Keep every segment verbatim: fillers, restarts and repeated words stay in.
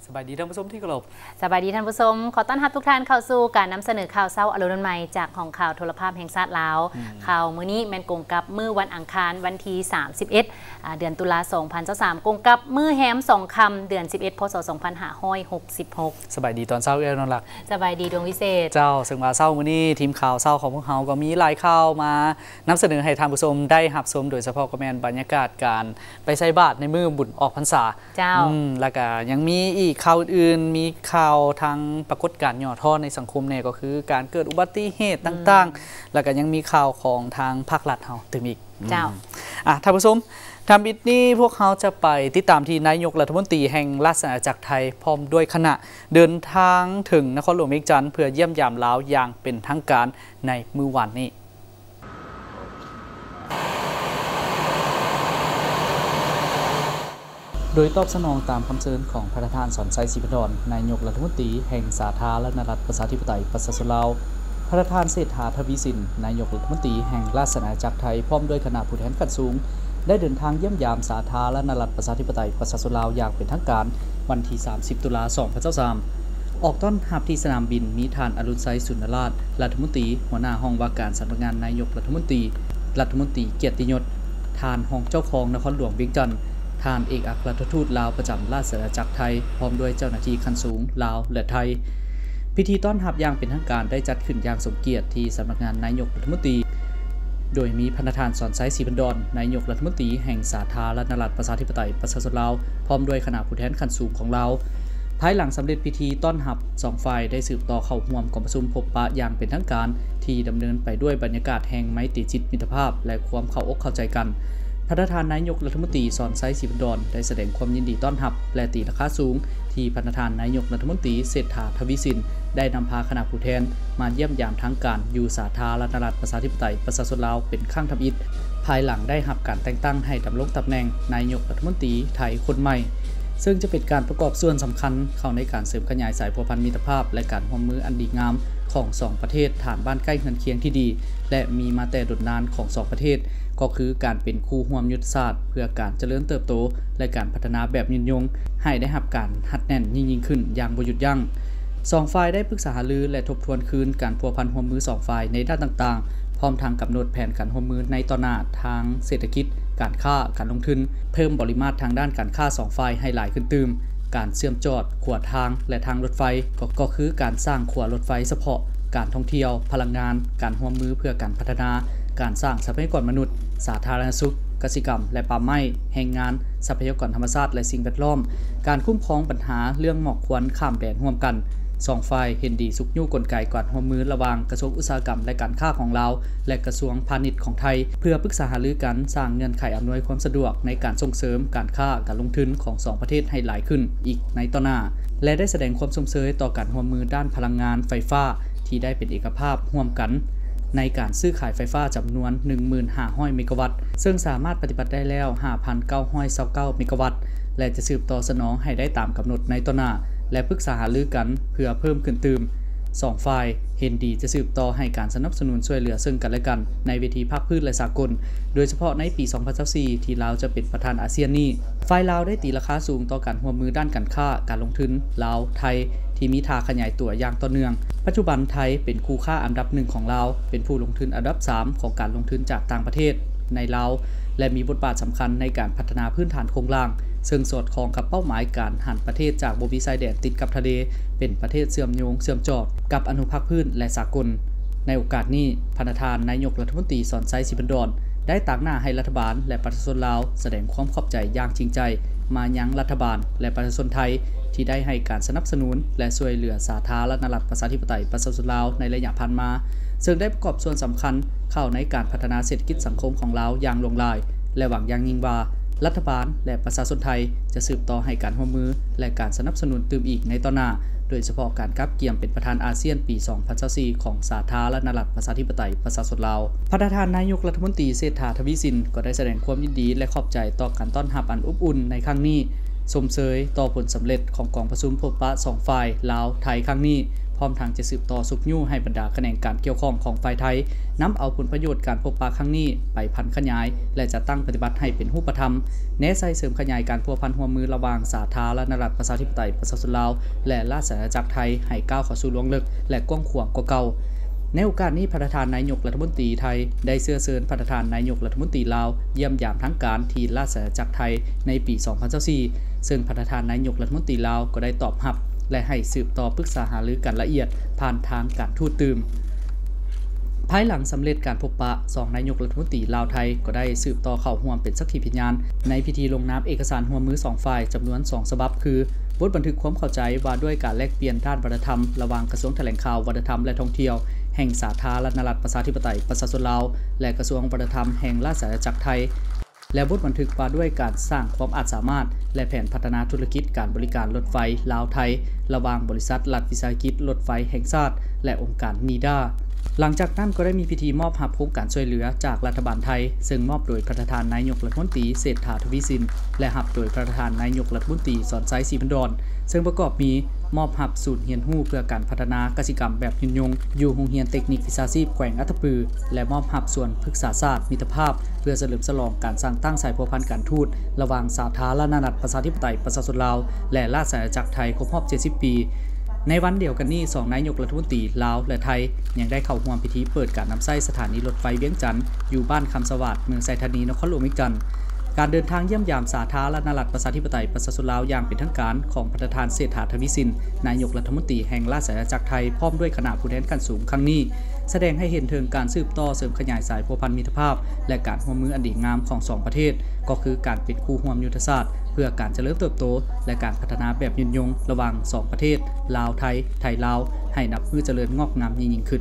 สบายดีท่านผู้ชมที่เคารพสบายดีท่านผู้ชมขอต้อนรับทุกท่านเข้าสู่การนำเสนอข่าวเช้าอรุณใหม่จากของข่าวโทรภาพแห่งชาติลาวข่าวมื้อนี้แม่นกงกับมื้อวันอังคารวันที่สามสิบเอ็ดเดือนตุลาคมสองพันยี่สิบสามกงกับมื้อแฮมสองค่ำเดือนสิบเอ็ดพ.ศ. สองพันห้าร้อยหกสิบหกสบายดีตอนเช้าเอ้อนอนหลักสบายดีดวงวิเศษเจ้าซึ่งว่าเช้ามื้อนี้ทีมข่าวเช้าของพวกเราก็มีหลายข่าวมานำเสนอให้ท่านผู้ชมได้รับชมโดยเฉพาะก็แม่นบรรยากาศการไปใส่บาตรในมื้อบุญออกพรรษาเจ้าอืมแล้วก็ยังมีอีกข่าวอื่นมีข่าวทางปรากฏการณ์ย่อท่อในสังคมเนี่ยก็คือการเกิดอุบัติเหตุต่างๆแล้วก็ยังมีข่าวของทางภาครัฐเฮาถึงอีกเจ้าอ่ะท่านผู้ชมทำบิดนี้พวกเขาจะไปติดตามที่นายกรัฐมนตรีแห่งราชอาณาจักรไทยพร้อมด้วยคณะเดินทางถึงนครหลวงเวียงจันทร์เพื่อเยี่ยมยามลาวอย่างเป็นทางการในมื้อวานนี้โดยตอบสนองตามคำเชิญของประธานสอนไซศิพดรนายกรัฐมนตรีแห่งสาธารณรัฐประชาธิปไตยประชาชนลาวประธานเศรษฐาทวีสินนายกรัฐมนตรีแห่งราชอาณาจักรไทยพร้อมด้วยคณะผู้แทนขั้นสูงได้เดินทางเยี่ยมยามสาธารณรัฐประชาธิปไตยประชาชนลาวอย่างเป็นทางการวันที่สามสิบตุลาคมสองพันยี่สิบสามออกต้อนรับที่สนามบินมีท่านอรุณไซสุนทรราชรัฐมนตรีหัวหน้าห้องว่าการสำนักงานนายกรัฐมนตรีรัฐมนตรีเกียรติยศท่านห้องเจ้าของนครหลวงเวียงจันทร์ท่านเอกอัครราชทูตลาวประจำราชอาณาจักรไทยพร้อมด้วยเจ้าหน้าที่ขั้นสูงลาวและไทยพิธีต้อนรับอย่างเป็นทางการได้จัดขึ้นอย่างสมเกียรติที่สำนักงานนายกรัฐมนตรีโดยมีประธานสอนไซศิพดรนายกรัฐมนตรีแห่งสาธารณรัฐประชาธิปไตยประชาชนลาวพร้อมด้วยคณะผู้แทนขั้นสูงของลาวภายหลังสำเร็จพิธีต้อนรับสองฝ่ายได้สืบต่อเข้าร่วมกองประชุมพบปะอย่างเป็นทางการที่ดำเนินไปด้วยบรรยากาศแห่งไมตรีจิตมิตรภาพและความเข้าอกเข้าใจกันประธานนายกรัฐมนตรีสอนไซศิพดรได้แสดงความยินดีต้อนรับและตีราคาสูงที่ประธานนายกรัฐมนตรีเศรษฐาทวีสินได้นำพาคณะผู้แทนมาเยี่ยมยามทางการอยู่สาธารณรัฐประชาธิปไตยประชาชนลาวเป็นครั้งทำอิฐภายหลังได้รับการแต่งตั้งให้ดำรงตำแหน่งนายกรัฐมนตรีไทยคนใหม่ซึ่งจะเป็นการประกอบส่วนสำคัญเข้าในการเสริมขยายสายพัวพันธ์มิตรภาพและการร่วมมืออันดีงามของสองประเทศฐานบ้านใกล้เฮือนเคียงที่ดีและมีมาแต่ดุจนานของสองประเทศก็คือการเป็นคู่ร่วมยุทธศาสตร์เพื่อการเจริญเติบโตและการพัฒนาแบบยืนยงให้ได้รับการหัดแน่นยิ่งขึ้นอย่างบ่หยุดยั้งสองฝ่ายได้ปรึกษาหารือและทบทวนคืนการพัวพันร่วมมือสองฝ่ายในด้านต่างๆพร้อมทางกำหนดแผนการร่วมมือในต่อหน้าทางเศรษฐกิจการค้าการลงทุนเพิ่มปริมาตรทางด้านการค้าสองฝ่ายให้หลายขึ้นตื่มการเชื่อมจอดขวดทางและทางรถไฟก็คือการสร้างขวดรถไฟเฉพาะการท่องเที่ยวพลังงานการร่วมมือเพื่อการพัฒนาการสร้างทรัพยากรมนุษย์สาธารณสุขกสิกรรมและป่าไม้แรงงานทรัพยากรธรรมชาติและสิ่งแวดล้อมการคุ้มครองปัญหาเรื่องหมอกควันข้ามแดนร่วมกันสองฝ่ายเห็นดีสุขยู่กลไกการร่วมมือระหว่างกระทรวงอุตสาหกรรมและการค้าของลาวและกระทรวงพาณิชย์ของไทยเพื่อปรึกษาหารือกันสร้างเงื่อนไขอำนวยความสะดวกในการส่งเสริมการค้าการลงทุนของสองประเทศให้หลายขึ้นอีกในต่อหน้าและได้แสดงความสมเสยต่อการร่วมมือด้านพลังงานไฟฟ้าที่ได้เป็นเอกภาพร่วมกันในการซื้อขายไฟฟ้าจำนวน หนึ่งหมื่นห้าพัน เมกะวัตต์ซึ่งสามารถปฏิบัติได้แล้ว ห้าพันเก้าร้อยยี่สิบเก้า เมกะวัตต์และจะสืบต่อสนองให้ได้ตามกำหนดในต่อหน้าและปรึกษาหารือกันเพื่อเพิ่มขึ้นตื่มสองฝ่ายเห็นดีจะสืบต่อให้การสนับสนุนช่วยเหลือซึ่งกันและกันในเวทีภาคพื้นและสากลโดยเฉพาะในปี สองพันยี่สิบสี่ ที่ลาวจะเป็นประธานอาเซียนนี้ฝ่ายลาวได้ตีราคาสูงต่อการร่วมมือด้านการค้าการลงทุนลาวไทยที่มีท่าขยายตัวอย่างต่อเนื่องปัจจุบันไทยเป็นคู่ค้าอันดับหนึ่งของลาวเป็นผู้ลงทุนอันดับสามของการลงทุนจากต่างประเทศในลาวและมีบทบาทสำคัญในการพัฒนาพื้นฐานโครงสร้างซึ่งสอดคล้องกับเป้าหมายการหันประเทศจากบ่มีชายแดนติดกับทะเลเป็นประเทศเชื่อมโยงเชื่อมจอดกับอนุภาคพื้นและสากลในโอกาสนี้ประธานนายกรัฐมนตรีสอนไซศิพดรได้ตั้งหน้าให้รัฐบาลและประชาชนลาวแสดงความขอบใจอย่างจริงใจมายังรัฐบาลและประชาชนไทยที่ได้ให้การสนับสนุนและช่วยเหลือสาธารณรัฐประชาธิปไตยประชาชนลาวในระยะผ่านมาซึ่งได้ประกอบส่วนสำคัญเข้าในการพัฒนาเศรษฐกิจสังคมของลาวอย่างลงลายและหวังอย่างยิ่งว่ารัฐบาลและประชาชนไทยจะสืบต่อให้การร่วมมือและการสนับสนุนตื่มอีกในต่อหน้าโดยเฉพาะการกับเกี่ยมเป็นประธานอาเซียนปี สองพันยี่สิบสี่ ของสาธารณรัฐประชาธิปไตยประชาชนลาวประธานนายกรัฐมนตรีเศรษฐาทวีสินก็ได้แสดงความยินดีและขอบใจต่อการต้อนรับอันอบอุ่นในครั้งนี้สมเสยต่อผลสำเร็จของกองประชุมพบปะสองฝ่ายลาวไทยครั้งนี้พร้อมทางจะสืบต่อสุกยู่ให้บรรดาแขนงการเกี่ยวข้องของฝ่ายไทยนำเอาผลประโยชน์การพบปะครั้งนี้ไปพันขยายและจะตั้งปฏิบัติให้เป็นรูปธรรมแนะใส่เสริมขยายการพัวพันหัวมือระหว่างสาธารณรัฐประชาธิปไตยประชาชนลาวและราชอาณาจักรไทยให้ก้าวเข้าสู่ล่วงลึกและกว้างขวางกว่าเก่าในโอกาสนี้ประธานนายกรัฐมนตรีไทยได้เชื้อเชิญประธานนายกรัฐมนตรีลาวเยี่ยมยามทั้งการที่ราชอาณาจักรไทยในปี สองพันยี่สิบสี่ ซึ่งประธานนายกรัฐมนตรีลาวก็ได้ตอบรับและให้สืบต่อปรึกษาหารือกันละเอียดผ่านทางการทูตตื่มภายหลังสำเร็จการพบปะสองนายกรัฐมนตรีลาวไทยก็ได้สืบต่อเข้าร่วมเป็นสักขีพยานในพิธีลงนามเอกสารร่วมมือสองฝ่ายจำนวนสองฉบับคือบทบันทึกความเข้าใจว่าด้วยการแลกเปลี่ยนด้านวัฒนธรรมระหว่างกระทรวงแถลงข่าววัฒนธรรมและท่องเที่ยวแห่งสาธารณรัฐประชาธิปไตยประชาชนลาวและกระทรวงวัฒนธรรมแห่งราชอาณาจักรไทยและบทบันทึกว่าด้วยการสร้างความอาจสามารถและแผนพัฒนาธุรกิจการบริการรถไฟลาวไทยระหว่างบริษัทรัฐวิสาหกิจรถไฟแห่งชาติและองค์การนีดาหลังจากนั้นก็ได้มีพิธีมอบรับโครงการช่วยเหลือจากรัฐบาลไทยซึ่งมอบโดยประธานนายกรัฐมนตรีเศรษฐาทวีสินและรับโดยประธานนายกรัฐมนตรีสอนไซศรีพันดรซึ่งประกอบมีมอบรับศูนย์เรียนรู้เพื่อการพัฒนากสิกรรมแบบยืนยงอยู่โรงเรียนเทคนิควิชาชีพแขวงอัตตปือและมอบรับส่วนปรึกษาศาสตร์มิตรภาพเพื่อเฉลิมฉลองการสร้างตั้งสายพัวพันการทูตระหว่างสาธารณรัฐประชาธิปไตยประชาชนลาวและราชอาณาจักรไทยครบรอบเจ็ดสิบปีในวันเดียวกันนี้สองนายกรัฐมนตรีลาวและไทยยังได้เข้าร่วมพิธีเปิดการนำใช้สถานีรถไฟเวียงจันทน์อยู่บ้านคำสวัสดิ์เมืองไซธานีนครหลวงวิจันทร์การเดินทางเยี่ยมยามสาธารณรัฐประชาธิปไตยประชาชนลาวอย่างเป็นทางการของประธานเศรษฐาทวีสินนายกรัฐมนตรีแห่งราชอาณาจักรไทยพร้อมด้วยคณะผู้แทนขั้นสูงครั้งนี้แสดงให้เห็นถึงการสืบต่อเสริมขยายสายพัวพันมิตรภาพและการร่วมมืออันดีงามของสองประเทศก็คือการเป็นคู่ร่วมยุทธศาสตร์เพื่อการเจริญเติบโตและการพัฒนาแบบยืนยงระหว่างสองประเทศลาวไทยไทยลาวให้นับมือเจริญงอกงามยิ่งขึ้น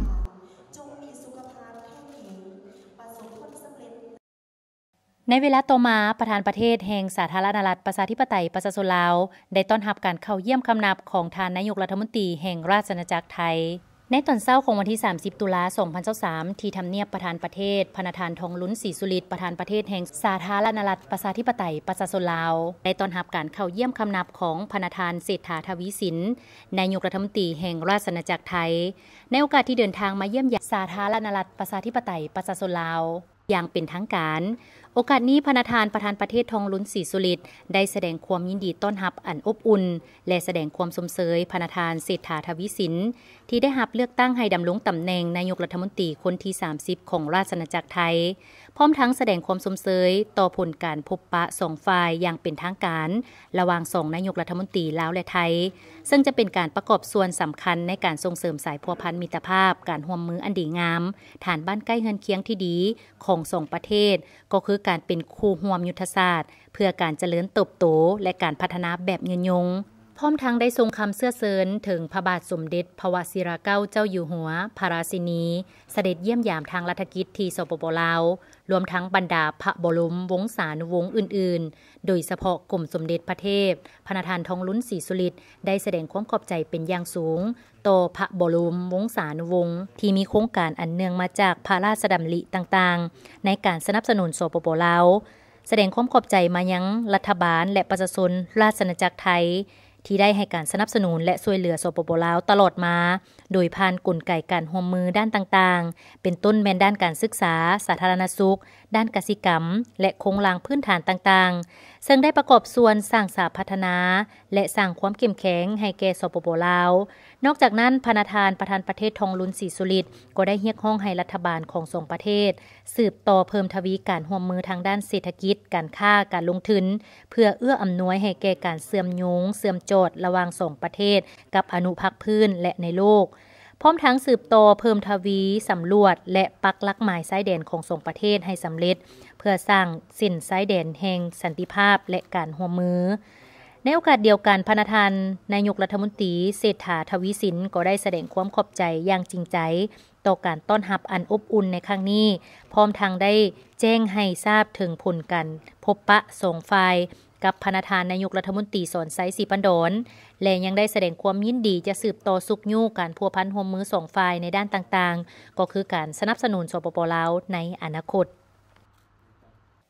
ในเวลาต่อมาประธานประเทศแห่งสาธารณรัฐประชาธิปไตยประชาชนลาวได้ต้อนรับการเข้าเยี่ยมคำนับของทานนายกรัฐมนตรีแห่งราชอาณาจักรไทยในตอนเช้าของวันที่สามสิบตุลาคมสองพันยี่สิบสามที่ทำเนียบประธานประเทศพระธานทองลุ้นศรีสุริตประธานประเทศแห่งสาธารณรัฐประชาธิปไตยประชาชนลาวได้ต้อนรับการเข้าเยี่ยมคำนับของพระธานเศรษฐาทวีสินนายกรัฐมนตรีแห่งราชอาณาจักรไทยในโอกาสที่เดินทางมาเยี่ยมสาธารณรัฐประชาธิปไตยประชาชนลาวอย่างเป็นทางการโอกาสนี้พระธานประธานประเทศทองลุ้นศรีสุริตได้แสดงความยินดีต้อนรับอันอบอุ่นและแสดงความสมเสยพระธานเศรษฐาทวีสินที่ได้รับเลือกตั้งให้ดำรงตำแหน่งนายกรัฐมนตรีคนที่สามสิบของราชอาณาจักรไทยพร้อมทั้งแสดงความสมเสยต่อผลการพบปะสองฝ่ายอย่างเป็นทางการระหว่างสองนายกรัฐมนตรีลาวและไทยซึ่งจะเป็นการประกอบส่วนสำคัญในการส่งเสริมสายพัวพันมิตรภาพการร่วมมืออันดีงามฐานบ้านใกล้เฮือนเคียงที่ดีของสองประเทศก็คือการเป็นคู่ร่วมยุทธศาสตร์เพื่อการเจริญเติบโตและการพัฒนาแบบยืนยงพร้อมทั้งได้ทรงคำเสื้อเซินถึงพระบาทสมเด็จพระวชิรเกล้าเจ้าอยู่หัวพระราชินีเสด็จเยี่ยมยามทางรัฐกิจที่สปป.ลาวรวมทั้งบรรดาพระบรมวงศานุวงศ์อื่นๆโดยเฉพาะกรมสมเด็จพระเทพพระธานทองลุ้นศรีสุริตได้แสดงความขอบใจเป็นอย่างสูงต่อพระบรมวงศานุวงศ์ที่มีโครงการอันเนื่องมาจากพระราชดำริต่างๆในการสนับสนุนสปป.ลาวแสดงความขอบใจมายังรัฐบาลและประชาชนราชอาณาจักรไทยที่ได้ให้การสนับสนุนและช่วยเหลือสปป.ลาวตลอดมาโดยผ่านกลไกการร่วมมือด้านต่างๆเป็นต้นแม่นด้านการศึกษาสาธารณสุขด้านกสิกรรมและโครงสร้างพื้นฐานต่างๆซึ่งได้ประกอบส่วนสร้างสาพัฒนาและสร้างความเข้มแข็งให้แก่สปป.ลาวนอกจากนั้นพระธานประธานประเทศทองลุ้นศรีสุริตก็ได้เรียกร้องให้รัฐบาลของสองประเทศสืบต่อเพิ่มทวีการร่วมมือทางด้านเศรษฐกิจการค้าการลงทุนเพื่อเอื้ออำนวยให้แก่การเชื่อมโยงเชื่อมโจทย์ระหว่างสองประเทศกับอนุภาคพื้นและในโลกพร้อมทั้งสืบต่อเพิ่มทวีสำรวจและปักหลักหมายชายแดนของสองประเทศให้สำเร็จเพื่อสร้างเส้นชายแดนแห่งสันติภาพและการร่วมมือในโอกาสเดียวกันพระธานนายกรัฐมนตรีเศรษฐาทวีสินก็ได้แสดงความขอบใจอย่างจริงใจต่อการต้อนรับอันอบอุ่นในครั้งนี้พร้อมทั้งได้แจ้งให้ทราบถึงผลการพบปะสองฝ่ายกับพระธานนายกรัฐมนตรีสอนไซศรีปันดรและยังได้แสดงความยินดีจะสืบต่อสุขยู่การพัวพันร่วมมือสองฝ่ายในด้านต่างๆก็คือการสนับสนุนสปป.ลาวในอนาคต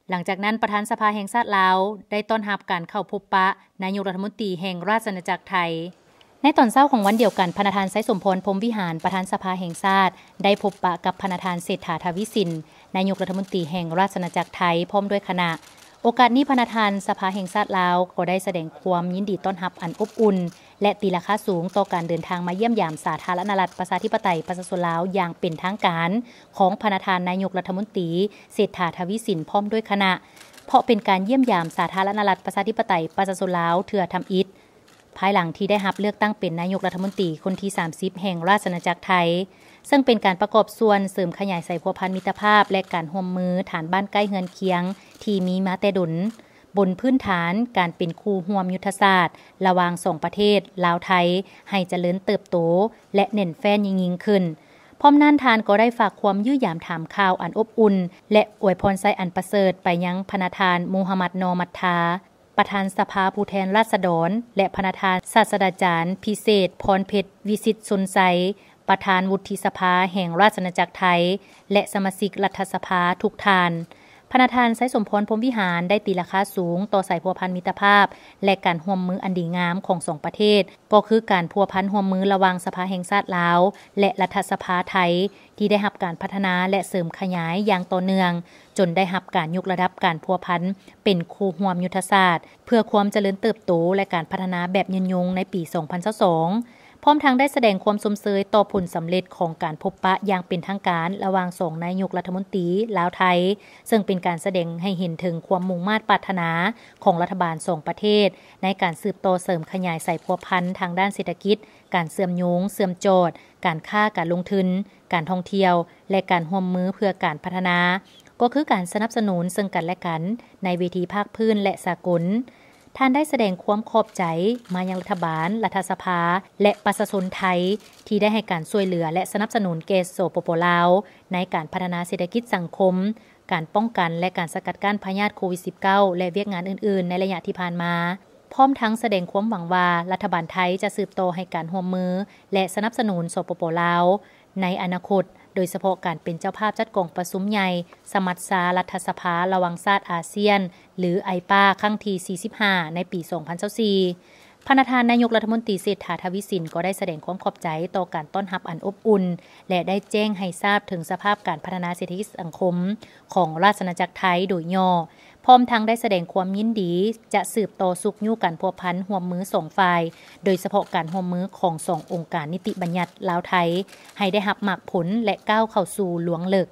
หลังจากนั้นประธานสภาแห่งชาติลาวได้ต้อนรับการเข้าพบปะนายกรัฐมนตรีแห่งราชอาณาจักรไทยในตอนเช้าของวันเดียวกันพระประธานไสยสมพรพรหมวิหารประธานสภาแห่งชาติได้พบปะกับพระประธานเศรษฐาทวีสินนายกรัฐมนตรีแห่งราชอาณาจักรไทยพร้อมด้วยคณะโอกาสนี้พระประธานสภาแห่งชาติลาวก็ได้แสดงความยินดีต้อนรับอันอบอุ่นและตีราคาสูงต่อการเดินทางมาเยี่ยมยามสาธารณรัฐประชาธิปไตยประชาชนลาวอย่างเป็นทางการของพระประธานนายกรัฐมนตรีเศรษฐาทวีสินพร้อมด้วยคณะเพราะเป็นการเยี่ยมยามสาธารณรัฐประชาธิปไตยประชาชนลาวเทื่อทำอิฐภายหลังที่ได้รับเลือกตั้งเป็นนายกรัฐมนตรีคนที่สามสิบแห่งราชอาณาจักรไทยซึ่งเป็นการประกอบส่วนเสริมขยายใส่พัวพันมิตรภาพและการร่วมมือฐานบ้านใกล้เฮือนเคียงที่มีมาแต่ดุลบนพื้นฐานการเป็นคู่ร่วมยุทธศาสตร์ระหว่างสองประเทศลาวไทยให้เจริญเติบโตและเน้นแฟ้นยิ่งๆขึ้นพร้อมนั้นทานก็ได้ฝากความยื้อยามถามข่าวอันอบอุ่นและอวยพรไซอันประเสริฐไปยังพระประธานมูฮัมหมัดนอมัทธาประธานสภาผู้แทนราษฎรและพระประธานศาสตราจารย์พิเศษพรเพชรวิสิตชนไซประธานวุฒิสภาแห่งราชอาณาจักรไทยและสมาชิกรัฐสภาทุกท่านพระประธานไสยสมพรพรหมวิหารได้ตีราคาสูงต่อสายพัวพันมิตรภาพและการร่วมมืออันดีงามของสองประเทศก็คือการพัวพันร่วมมือระหว่างสภาแห่งชาติลาวและรัฐสภาไทยที่ได้รับการพัฒนาและเสริมขยายอย่างต่อเนื่องจนได้รับการยกระดับการพัวพันเป็นคู่ร่วมยุทธศาสตร์เพื่อความเจริญเติบโตและการพัฒนาแบบยืนยงในปีสองพันยี่สิบสองพร้อมทั้งได้แสดงความสมเสยต่อผลสำเร็จของการพบปะอย่างเป็นทางการระหว่างสองนายกรัฐมนตรีลาวไทยซึ่งเป็นการแสดงให้เห็นถึงความมุ่งมา่ปรารถนาของรัฐบาลสองประเทศในการสืบโตเสริมขยายใส่พัวพันทางด้านเศรษฐกิจการเสื่อมโยงเสื่อมโจทย์การค้าการลงทุนการท่องเที่ยวและการร่วมมือเพื่อการพัฒนาก็คือการสนับสนุนซึ่งกันและกันในเวทีภาคพื้นและสากลท่านได้แสดงความขอบใจมายังรัฐบาลรัฐสภาและประชาชนไทยที่ได้ให้การช่วยเหลือและสนับสนุนเกสโสโปโปลาวในการพัฒนาเศรษฐกิจสังคมการป้องกันและการสกัดกั้นพยาธิโควิด สิบเก้า และเวียกงานอื่นๆในระยะที่ผ่านมาพร้อมทั้งแสดงความหวังว่ารัฐบาลไทยจะสืบโตให้การร่วมมือและสนับสนุนโสโปโปลาวในอนาคตโดยเฉพาะการเป็นเจ้าภาพจัดกองประชุมใหญ่สมัชชารัฐสภาระหว่างชาติอาเซียนหรือไอปาครั้งที่สี่สิบห้าในปีสองพันยี่สิบสี่พระประธานนายกรัฐมนตรีเศรษฐาทวีสินก็ได้แสดงความขอบใจต่อการต้อนรับอันอบอุ่นและได้แจ้งให้ทราบถึงสภาพการพัฒนาเศรษฐกิจสังคมของราชอาณาจักรไทยโดยย่อพร้อมทั้งได้แสดงความยินดีจะสืบต่อสุขยู่การพัวพันร่วมมือสองฝ่ายโดยเฉพาะการร่วมมือของสององค์การนิติบัญญัติลาวไทยให้ได้รับมรรคผลและก้าวเข้าสู่หลวงเลิก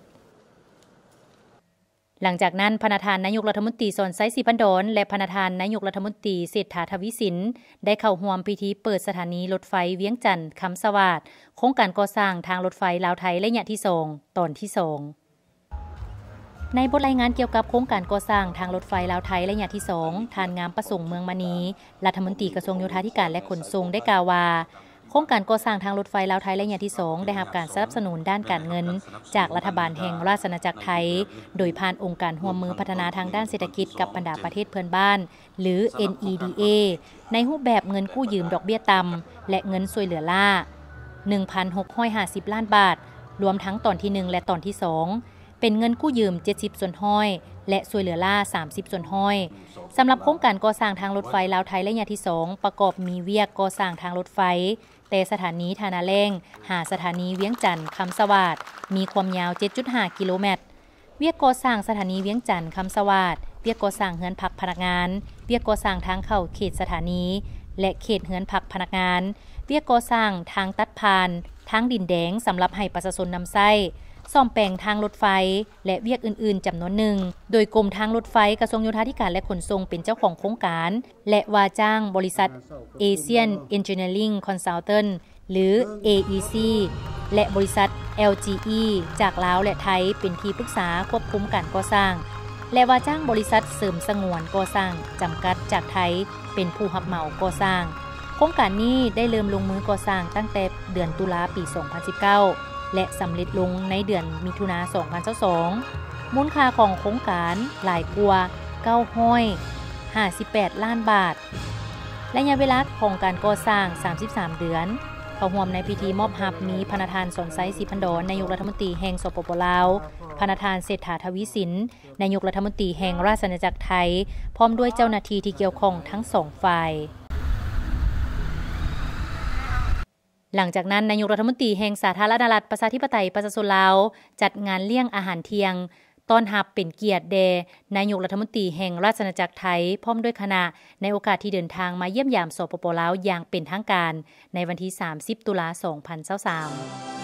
หลังจากนั้นพระประธานนายกรัฐมนตรีสอนไซศรีพันดรและพระประธานนายกรัฐมนตรีเศรษฐาทวีสินได้เข้าร่วมพิธีเปิดสถานีรถไฟเวียงจันทน์คำสวัสดิ์โครงการก่อสร้างทางรถไฟลาวไทยระยะที่สองตอนที่สองในบทรายงานเกี่ยวกับโครงการก่อสร้างทางรถไฟลาวไทยระยะที่สองท่านงามประสงค์เมืองมณีรัฐมนตรีกระทรวงโยธาธิการและขนส่งได้กล่าวว่าโครงการก่อสร้างทางรถไฟลาวไทยระยะที่สองได้รับการสนับสนุนด้านการเงินจากรัฐบาลแห่งราชอาณาจักรไทยโดยผ่านองค์การร่วมมือพัฒนาทางด้านเศรษฐกิจกับบรรดาประเทศเพื่อนบ้านหรือ เอ็น อี ดี เอ ในรูปแบบเงินกู้ยืมดอกเบี้ยต่ำและเงินช่วยเหลือล่า หนึ่งพันหกร้อยห้าสิบ ล้านบาทรวมทั้งตอนที่หนึ่งและตอนที่สองเป็นเงินกู้ยืมเจ็ดสิบส่วนห้อยและช่วยเหลือล่าสามสิบส่วนห้อยสำหรับโครงการก่อสร้างทางรถไฟลาวไทยระยะที่สองประกอบมีเวียกก่อสร้างทางรถไฟแต่สถานีธานาแรงหาสถานีเวียงจันทน์คำสวัสดิ์มีความยาว เจ็ดจุดห้า กิโลเมตรเวียกก่อสร้างสถานีเวียงจันทน์คำสวัสดิ์เวียกก่อสร้างเฮือนพักพนักงานเวียกก่อสร้างทางเข้าเขตสถานีและเขตเฮือนพักพนักงานเวียกก่อสร้างทางตัดผ่านทางดินแดงสำหรับให้ประชาชนนำไส้ซ่อมแปลงทางรถไฟและเวียกอื่นๆจำนวนหนึ่งโดยกรมทางรถไฟกระทรวงโยธาธิการและขนส่งเป็นเจ้าของโครงการและว่าจ้างบริษัท Asian Engineering Consultant หรือ เอ อี ซี และบริษัท แอล จี อี จากลาวและไทยเป็นที่ปรึกษาควบคุมการก่อสร้างและว่าจ้างบริษัทเสริมสงวนก่อสร้างจำกัดจากไทยเป็นผู้รับเหมาก่อสร้างโครงการนี้ได้เริ่มลงมือก่อสร้างตั้งแต่เดือนตุลาปีสองพันสิบเก้าและสำเร็จลงในเดือนมิถุนายนสองพันยี่สิบสองมูลค่าของโครงการหลายกว่าเก้าร้อยห้าสิบแปดล้านบาทระยะเวลาของการก่อสร้างสามสิบสามเดือนเข้าร่วมในพิธีมอบรับมีพระประธานสนไซศรีพันดรนายกรัฐมนตรีแห่งสปปลาวพระประธานเศรษฐาทวีสินนายกรัฐมนตรีแห่งราชอาณาจักรไทยพร้อมด้วยเจ้าหน้าที่ที่เกี่ยวข้องทั้งสองฝ่ายหลังจากนั้นนายกรัฐมนตรีแห่งสาธารณรัฐประชาธิปไตยประชาชนลาวจัดงานเลี้ยงอาหารเที่ยงต้อนรับเป็นเกียรติแด่นายกรัฐมนตรีแห่งราชอาณาจักรไทยพร้อมด้วยคณะในโอกาสที่เดินทางมาเยี่ยมยามสปปลาวอย่างเป็นทางการในวันที่สามสิบตุลาคมสองพันยี่สิบสาม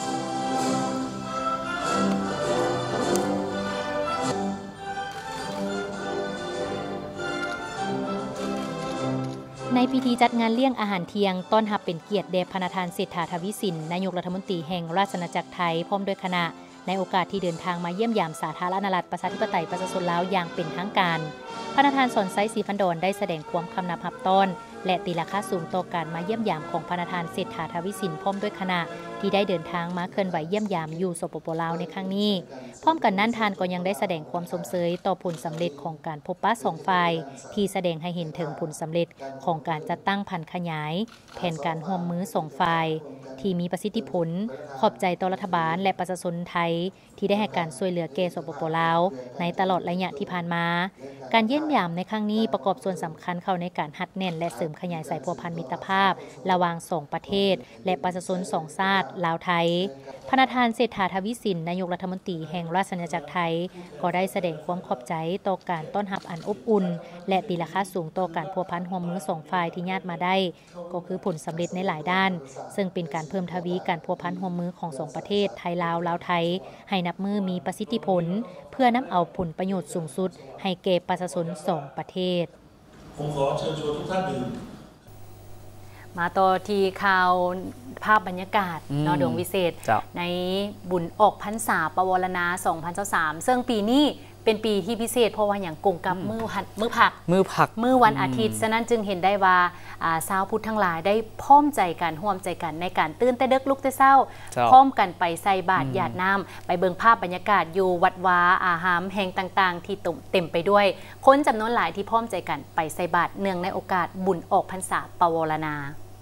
ในพิธีจัดงานเลี้ยงอาหารเที่ยงต้อนรับเป็นเกียรติแด่พระประธานเศรษฐาทวีสินนายกรัฐมนตรีแห่งราชอาณาจักรไทยพร้อมด้วยคณะในโอกาสที่เดินทางมาเยี่ยมยามสาธารณรัฐประชาธิปไตยประชาชนลาวอย่างเป็นทางการพระประธานสนไซศรีพันดรได้แสดงความคำนับรับต้อนและตีราคาสูงต่อการมาเยี่ยมยามของพระประธานเศรษฐาทวีสินพร้อมด้วยคณะที่ได้เดินทางมาเคลื่อนไหวเยี่ยมยามอยู่สปปลาวในครั้งนี้พร้อมกันนั้นทานก็ยังได้แสดงความสมเสยต่อผลสำเร็จของการพบปะสองฝ่ายที่แสดงให้เห็นถึงผลสำเร็จของการจัดตั้งพันขยายแผนการร่วมมือสองฝ่ายที่มีประสิทธิผลขอบใจต่อรัฐบาลและประชาชนไทยที่ได้ให้การช่วยเหลือแก่สปปลาวในตลอดระยะที่ผ่านมาการเยี่ยมยามในครั้งนี้ประกอบส่วนสำคัญเข้าในการหัดแน่นและเสริมขยายสายพัวพันมิตรภาพระหว่างสองประเทศและประชาชนสองชาติลาวไทยพระประธานเศรษฐาทวีสินนายกรัฐมนตรีแห่งราชอาณาจักรไทยก็ได้แสดงความขอบใจต่อการต้อนรับอันอบอุ่นและตีราคาสูงต่อการพัวพันร่วมมือสองฝ่ายที่ญาติมาได้ก็คือผลสำเร็จในหลายด้านซึ่งเป็นการเพิ่มทวีการพัวพันร่วมมือของสองประเทศไทยลาวลาวไทยให้นับมือมีประสิทธิผลเพื่อนำเอาผลประโยชน์สูงสุดให้แก่ประชาชนสองประเทศผมขอเชิญชวนทุกท่านดื่มมาต่อที่ข่าวภาพบรรยากาศนอดวงวิเศษในบุญออกพรรษาปวารณาสองพันยี่สิบสามซึ่งปีนี้เป็นปีที่พิเศษเพราะว่าอย่างกงกับมือหัดมือผักมือผักมือวันอาทิตย์ฉะนั้นจึงเห็นได้ว่าชาวพุทธทั้งหลายได้พร้อมใจกันร่วมใจกันในการตื่นแต่เด็กลุกแต่เช้าพร้อมกันไปใส่บาตรหยาดน้ำไปเบิ่งภาพบรรยากาศอยู่วัดวาอาหามแห่งต่างๆที่เต็มไปด้วยคนจำนวนหลายที่พร้อมใจกันไปใส่บาตรเนื่องในโอกาสบุญออกพรรษาปวารณา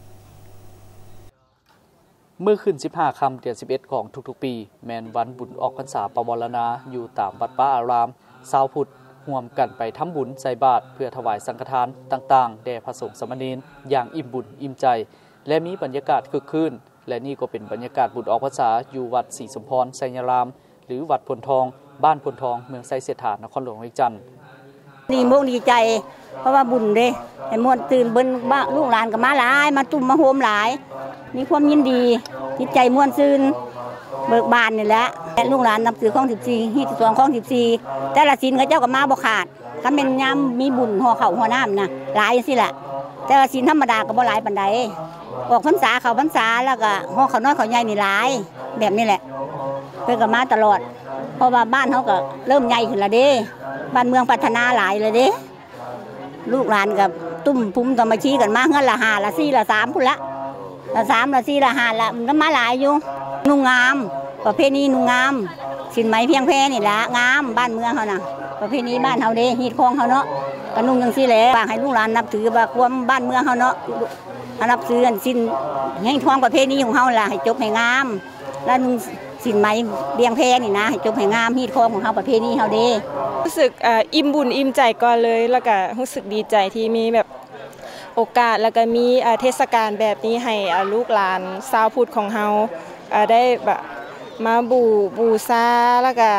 เมื่อขึ้นสิบห้าค่ำเดือนสิบเอ็ดของทุกๆปีแม่นวันบุญออกพรรษาปวารณาอยู่ตามวัดป่าอารามชาวพุทธร่วมกันไปทำบุญใส่บาตรเพื่อถวายสังฆทานต่างๆแด่พระสงฆ์สามเณรอย่างอิ่มบุญอิ่มใจและมีบรรยากาศคึกคืนและนี่ก็เป็นบรรยากาศบุญออกพรรษาอยู่วัดศรีสมพรไสยรามหรือวัดพลทองบ้านพลทองเมืองไสเสถานครหลวงเวียงจันทน์ดีมุกดีใจเพราะว่าบุญเด้ให้มวลตื่นเบิ้นบ้าลูกหลานก็มาหลายมาตุ่มมาโฮมหลายมีความยินดีจิตใจม่วนซื่นเบิกบานนี่แหละและลูกหลานนับถือข้องสิบสี่ฮีตสวงข้องสิบสี่แต่ละศีลเขาเจ้าก็มาบ่ขาดคันเป็นยามมีบุญห่อข้าวห่อน้ำนะหลายสิแหละแต่ละศีลธรรมดาก็บ่หลายปานใดออกพรรษาเข้าพรรษาแล้วก็ห่อข้าวน้อยข้าวใหญ่นี่หลายแบบนี้แหละเพิ่นก็มาตลอดเพราะว่าบ้านเขาก็เริ่มใหญ่ขึ้นแล้วเด้บ้านเมืองพัฒนาหลายเลยเด้ลูกหลานกับตุ้มพุ่มตอมาชี้กันมาเงินละห้าละสี่ละสามพุ่นละละสามละสี่ละห้าละมันมาหลายอยู่นุ่งงามประเพณีนุ่งงามสินไหมเพียงแพนี่ละงามบ้านเมืองเขานะประเพณีบ้านเขาเด้ฮีดคลองเขาเนาะก็นุ่งยังสี่แหละฝากให้ลูกหลานนับถือว่าความบ้านเมืองเขาเนาะนับถือสินให้ทวงประเพณีของเขาล่ะให้จบให้งามแล้วนุ่งสินไหมเบียงแพนี่นะให้จบให้งามฮีดคลองของเขาประเพณีเขาเด้รู้สึกอิ่มบุญอิ่มใจก่อนเลยแล้วก็รู้สึกดีใจที่มีแบบโอกาสแล้วก็มีเทศกาลแบบนี้ให้ลูกหลานชาวพุทธของเราได้แบบมาบูบูชาแล้วก็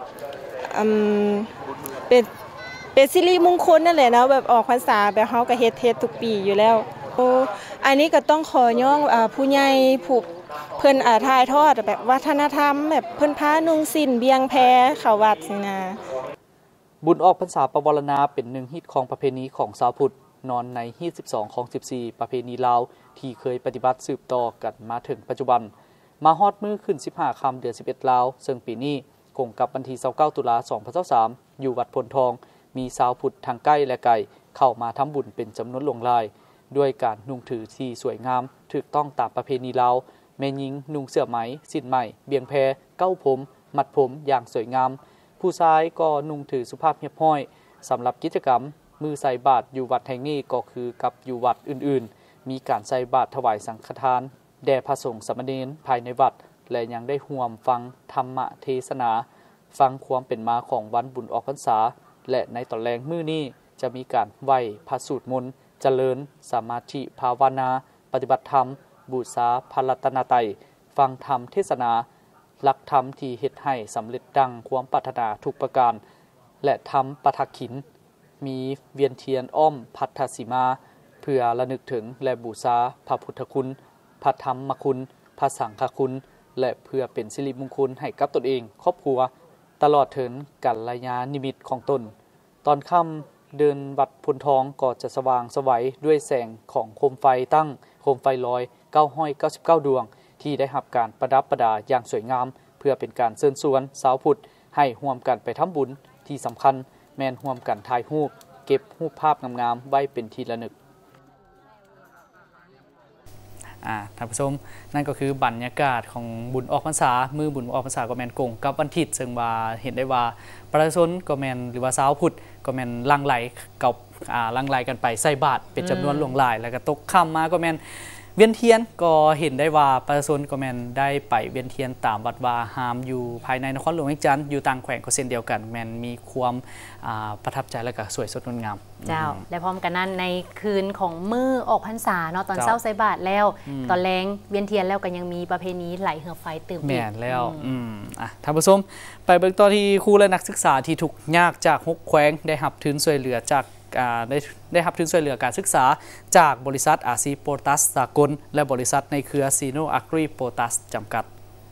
เป็นเป็นสิริมงคลนั่นแหละนะแบบออกพรรษาแบบเฮาก็เฮ็ดเฮ็ดทุกปีอยู่แล้วอันนี้ก็ต้องขอย่องผู้ใหญ่ผู้เพิ่นถ่ายทอดแบบวัฒนธรรมแบบเพิ่นพานุ่งสิ้นเบียงแพเข้าวัดสินะบุญออกพรรษาปวารณาเป็นหนึ่งฮิตของประเพณีของชาวพุทธนอนในฮีตสิบสองของสิบสี่ประเพณีลาวที่เคยปฏิบัติสืบต่อกันมาถึงปัจจุบันมาฮอดมือขึ้นสิบห้าค่ำเดือนสิบเอ็ดลาวซึ่งปีนี้กงกับวันที่ยี่สิบเก้าตุลาคมสองพันยี่สิบสามอยู่วัดพลทองมีชาวพุทธทางใกล้และไกลเข้ามาทำบุญเป็นจำนวนหลวงหลายด้วยการนุ่งถือที่สวยงามถูกต้องตามประเพณีลาวแม่หญิงนุ่งเสื้อไหมสิ้นไหมเบียงแพเก้าผมมัดผมอย่างสวยงามผู้ชายก็นุ่งถือสุภาพเรียบร้อยสำหรับกิจกรรมมือใส่บาตรอยู่วัดแห่งนี้ก็คือกับอยู่วัดอื่นๆมีการใส่บาตรถวายสังฆทานแด่พระสงฆ์สามเณรภายในวัดและยังได้ร่วมฟังธรรมเทศนาฟังความเป็นมาของวันบุญออกพรรษาและในตอนแรงมื้อนี้จะมีการไหว้พระสูตรมนต์เจริญสมาธิภาวนาปฏิบัติธรรมบูชาพระรัตนตรัยฟังธรรมเทศนาหลักธรรมที่เฮ็ดให้สำเร็จดังความปรารถนาทุกประการและทำปาฐกขิณมีเวียนเทียนอ้อมพัทธสีมาเพื่อระลึกถึงและบูชาพระพุทธคุณพระธรรมคุณพระสังฆคุณและเพื่อเป็นสิริมงคลให้กับตนเองครอบครัวตลอดถึงกัลยาณมิตรของตนตอนค่ำเดินวัดพลทองก็จะสว่างสวัยด้วยแสงของโคมไฟตั้งโคมไฟลอยเก้าร้อยเก้าสิบเก้าดวงที่ได้รับการประดับประดาอย่างสวยงามเพื่อเป็นการเชิญชวนชาวพุทธให้ร่วมกันไปทำบุญที่สำคัญแม่นร่วมกันถ่ายรูปเก็บรูปภาพงามๆไว้เป็นที่ระลึกอ่าท่านผู้ชมนั่นก็คือบรรยากาศของบุญออกพรรษามือบุญออกพรรษาก็แม่นกงกับวันอาทิตย์ซึ่งว่าเห็นได้ว่าประชาชนก็แม่นหรือว่าชาวพุทธก็แม่นลังไหลกับอ่าลังไหลกันไปใส่บาตรเป็นจำนวนหลวงหลายแล้วก็ตกค่ำมาก็แม่นเวียนเทียนก็เห็นได้ว่าประชาชนก็แม่นได้ไปเวียนเทียนตามวัดวาหามอยู่ภายในนครหลวงเวียงจันทน์อยู่ต่างแขวงก็เช่นเดียวกันแม่นมีความประทับใจและก็สวยสดงดงามเจ้าและพร้อมกันนั้นในคืนของมื้อออกพรรษาเนาะตอนเช้าใส่บาตรแล้วตอนแรงเวียนเทียนแล้วก็ยังมีประเพณีไหลเหือไฟตื่นแม่นแล้วอืมอ่ะท่านผู้ชมไปเบิ่งต่อที่ครูและนักศึกษาที่ทุกข์ยากจากหกแขวงได้รับทุนช่วยเหลือจากได้ได้รับทุนช่วยเหลือการศึกษาจากบริษัทอาซีโปตัสสากลและบริษัทในเครือซีโนอักรีโปตัสจำกัด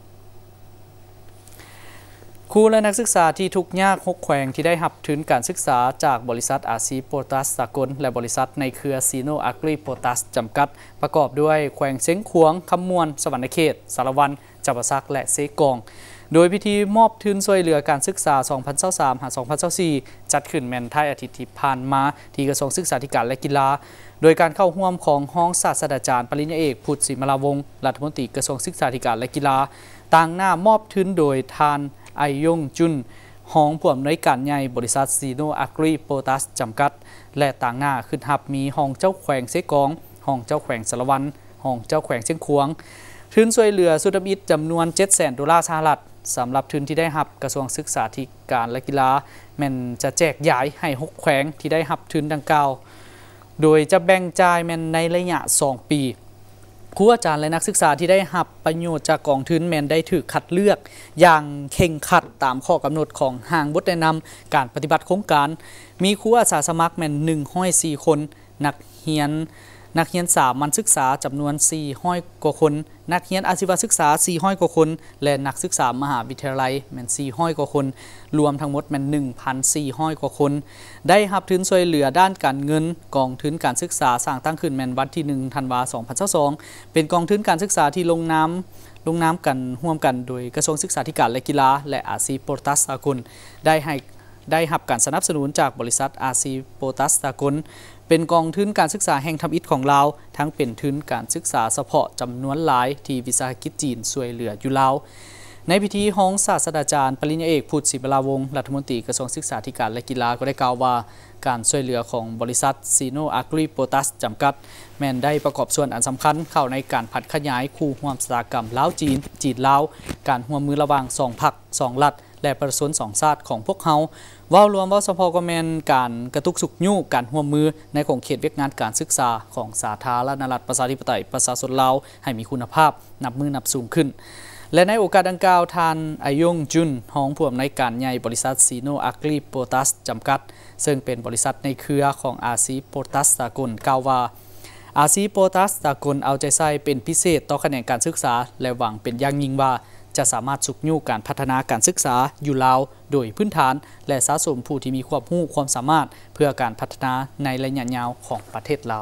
ครูและนักศึกษาที่ทุกข์ยากหกแขวงที่ได้รับทุนการศึกษาจากบริษัทอาซีโปตัสสากลและบริษัทในเครือซีโนอักรีโปตัสจำกัดประกอบด้วยแขวงเชียงขวงคำมวนสวรรณเขตสารวันจับซักและเซกองโดยพิธีมอบทุนช่วยเหลือการศึกษา สองพันยี่สิบสาม ถึง สองพันยี่สิบสี่ จัดขึ้นแม่นท้ายอาทิตย์ที่ผ่านมาที่กระทรวงศึกษาธิการและกีฬาโดยการเข้าร่วมของห้องศาสตราจารย์ปริญญาเอกพุทธศิมลาวงศ์รัฐมนตรีกระทรวงศึกษาธิการและกีฬาต่างหน้ามอบทุนโดยทานไอยงจุนห้องผู้อำนวยการใหญ่บริษัทซีโนอักรีโปตัสจำกัดและต่างหน้าขึ้นหับมีห้องเจ้าแขวงเซกองห้องเจ้าแขวงสารวันห้องเจ้าแขวงเชียงขวงทุนช่วยเหลือสุดมิตรจำนวน เจ็ดแสน ดอลลาร์สหรัฐสำหรับทุนที่ได้รับกระทรวงศึกษาธิการและกีฬาแม่นจะแจกย้ายให้หกแขวงที่ได้รับทุนดังกล่าวโดยจะแบ่งจ่ายแม่นในระยะสองปีครูอาจารย์และนักศึกษาที่ได้รับประโยชน์จากกองทุนแม่นได้ถูกคัดเลือกอย่างเข่งขัดตามข้อกำหนดของห้างบทแนะนำการปฏิบัติโครงการมีครูอาสาสมัครแม่นหนึ่งร้อยสี่คนนักเรียนนักเรียนสามัญศึกษาจำนวนสี่ร้อยกว่าคนนักเรียนอาชีวศึกษาสี่ร้อยกว่าคนและนักศึกษามหาวิทยาลัยแม่นสี่ร้อยกว่าคนรวมทั้งหมดแม่น หนึ่งพันสี่ร้อย กว่าคนได้รับทุนช่วยเหลือด้านการเงินกองทุนการศึกษาสร้างตั้งขึ้นแม่นวันที่หนึ่งธันวาคมสองพันยี่สิบสองเป็นกองทุนการศึกษาที่ลงนามลงนามกันร่วมกันโดยกระทรวงศึกษาธิการและกีฬาและอาซีโปตัสสากลได้ให้ได้รับการสนับสนุนจากบริษัทอาซีโปตัสสากลเป็นกองทุนการศึกษาแห่งทำอิฐของลาวทั้งเป็นทุนการศึกษาเฉพาะจำนวนหลายที่วิสาหกิจจีนช่วยเหลืออยู่ลาวในพิธีห้องศาสตราจารย์ปริญญาเอกพุทธศิมลาวงศ์รัฐมนตรีกระทรวงศึกษาธิการและกีฬาก็ได้กล่าวว่าการช่วยเหลือของบริษัทซีโนอักรีโปตัสจำกัดแม่นได้ประกอบส่วนอันสำคัญเข้าในการพัฒขยายคู่ร่วมอุตสาหกรรมลาวจีนจีนลาวการร่วมมือระหว่างสองพรรคสองรัฐและประชาชนสองชาติของพวกเขาว่ารวมว่าเฉพาะก็แม่นการกระตุกสุกยู่การร่วมมือในของเขตเวียกงานการศึกษาของสาธารณรัฐประชาธิปไตยประชาชนลาวให้มีคุณภาพนับมือนับสูงขึ้นและในโอกาสดังกล่าวทานไอยงจุนห้องผู้อำนวยการใหญ่บริษัทซีโนอักรีโปตัสจำกัดซึ่งเป็นบริษัทในเครือของอาซีโปตัสสากลกล่าวว่าอาซีโปตัสสากลเอาใจใส่เป็นพิเศษต่อแขนงการศึกษาและหวังเป็นอย่างยิ่งว่าจะสามารถสุกยู่การพัฒนาการศึกษาอยู่ลาวโดยพื้นฐานและสะสมผู้ที่มีความรู้ความสามารถเพื่อการพัฒนาในระยะยาวของประเทศลาว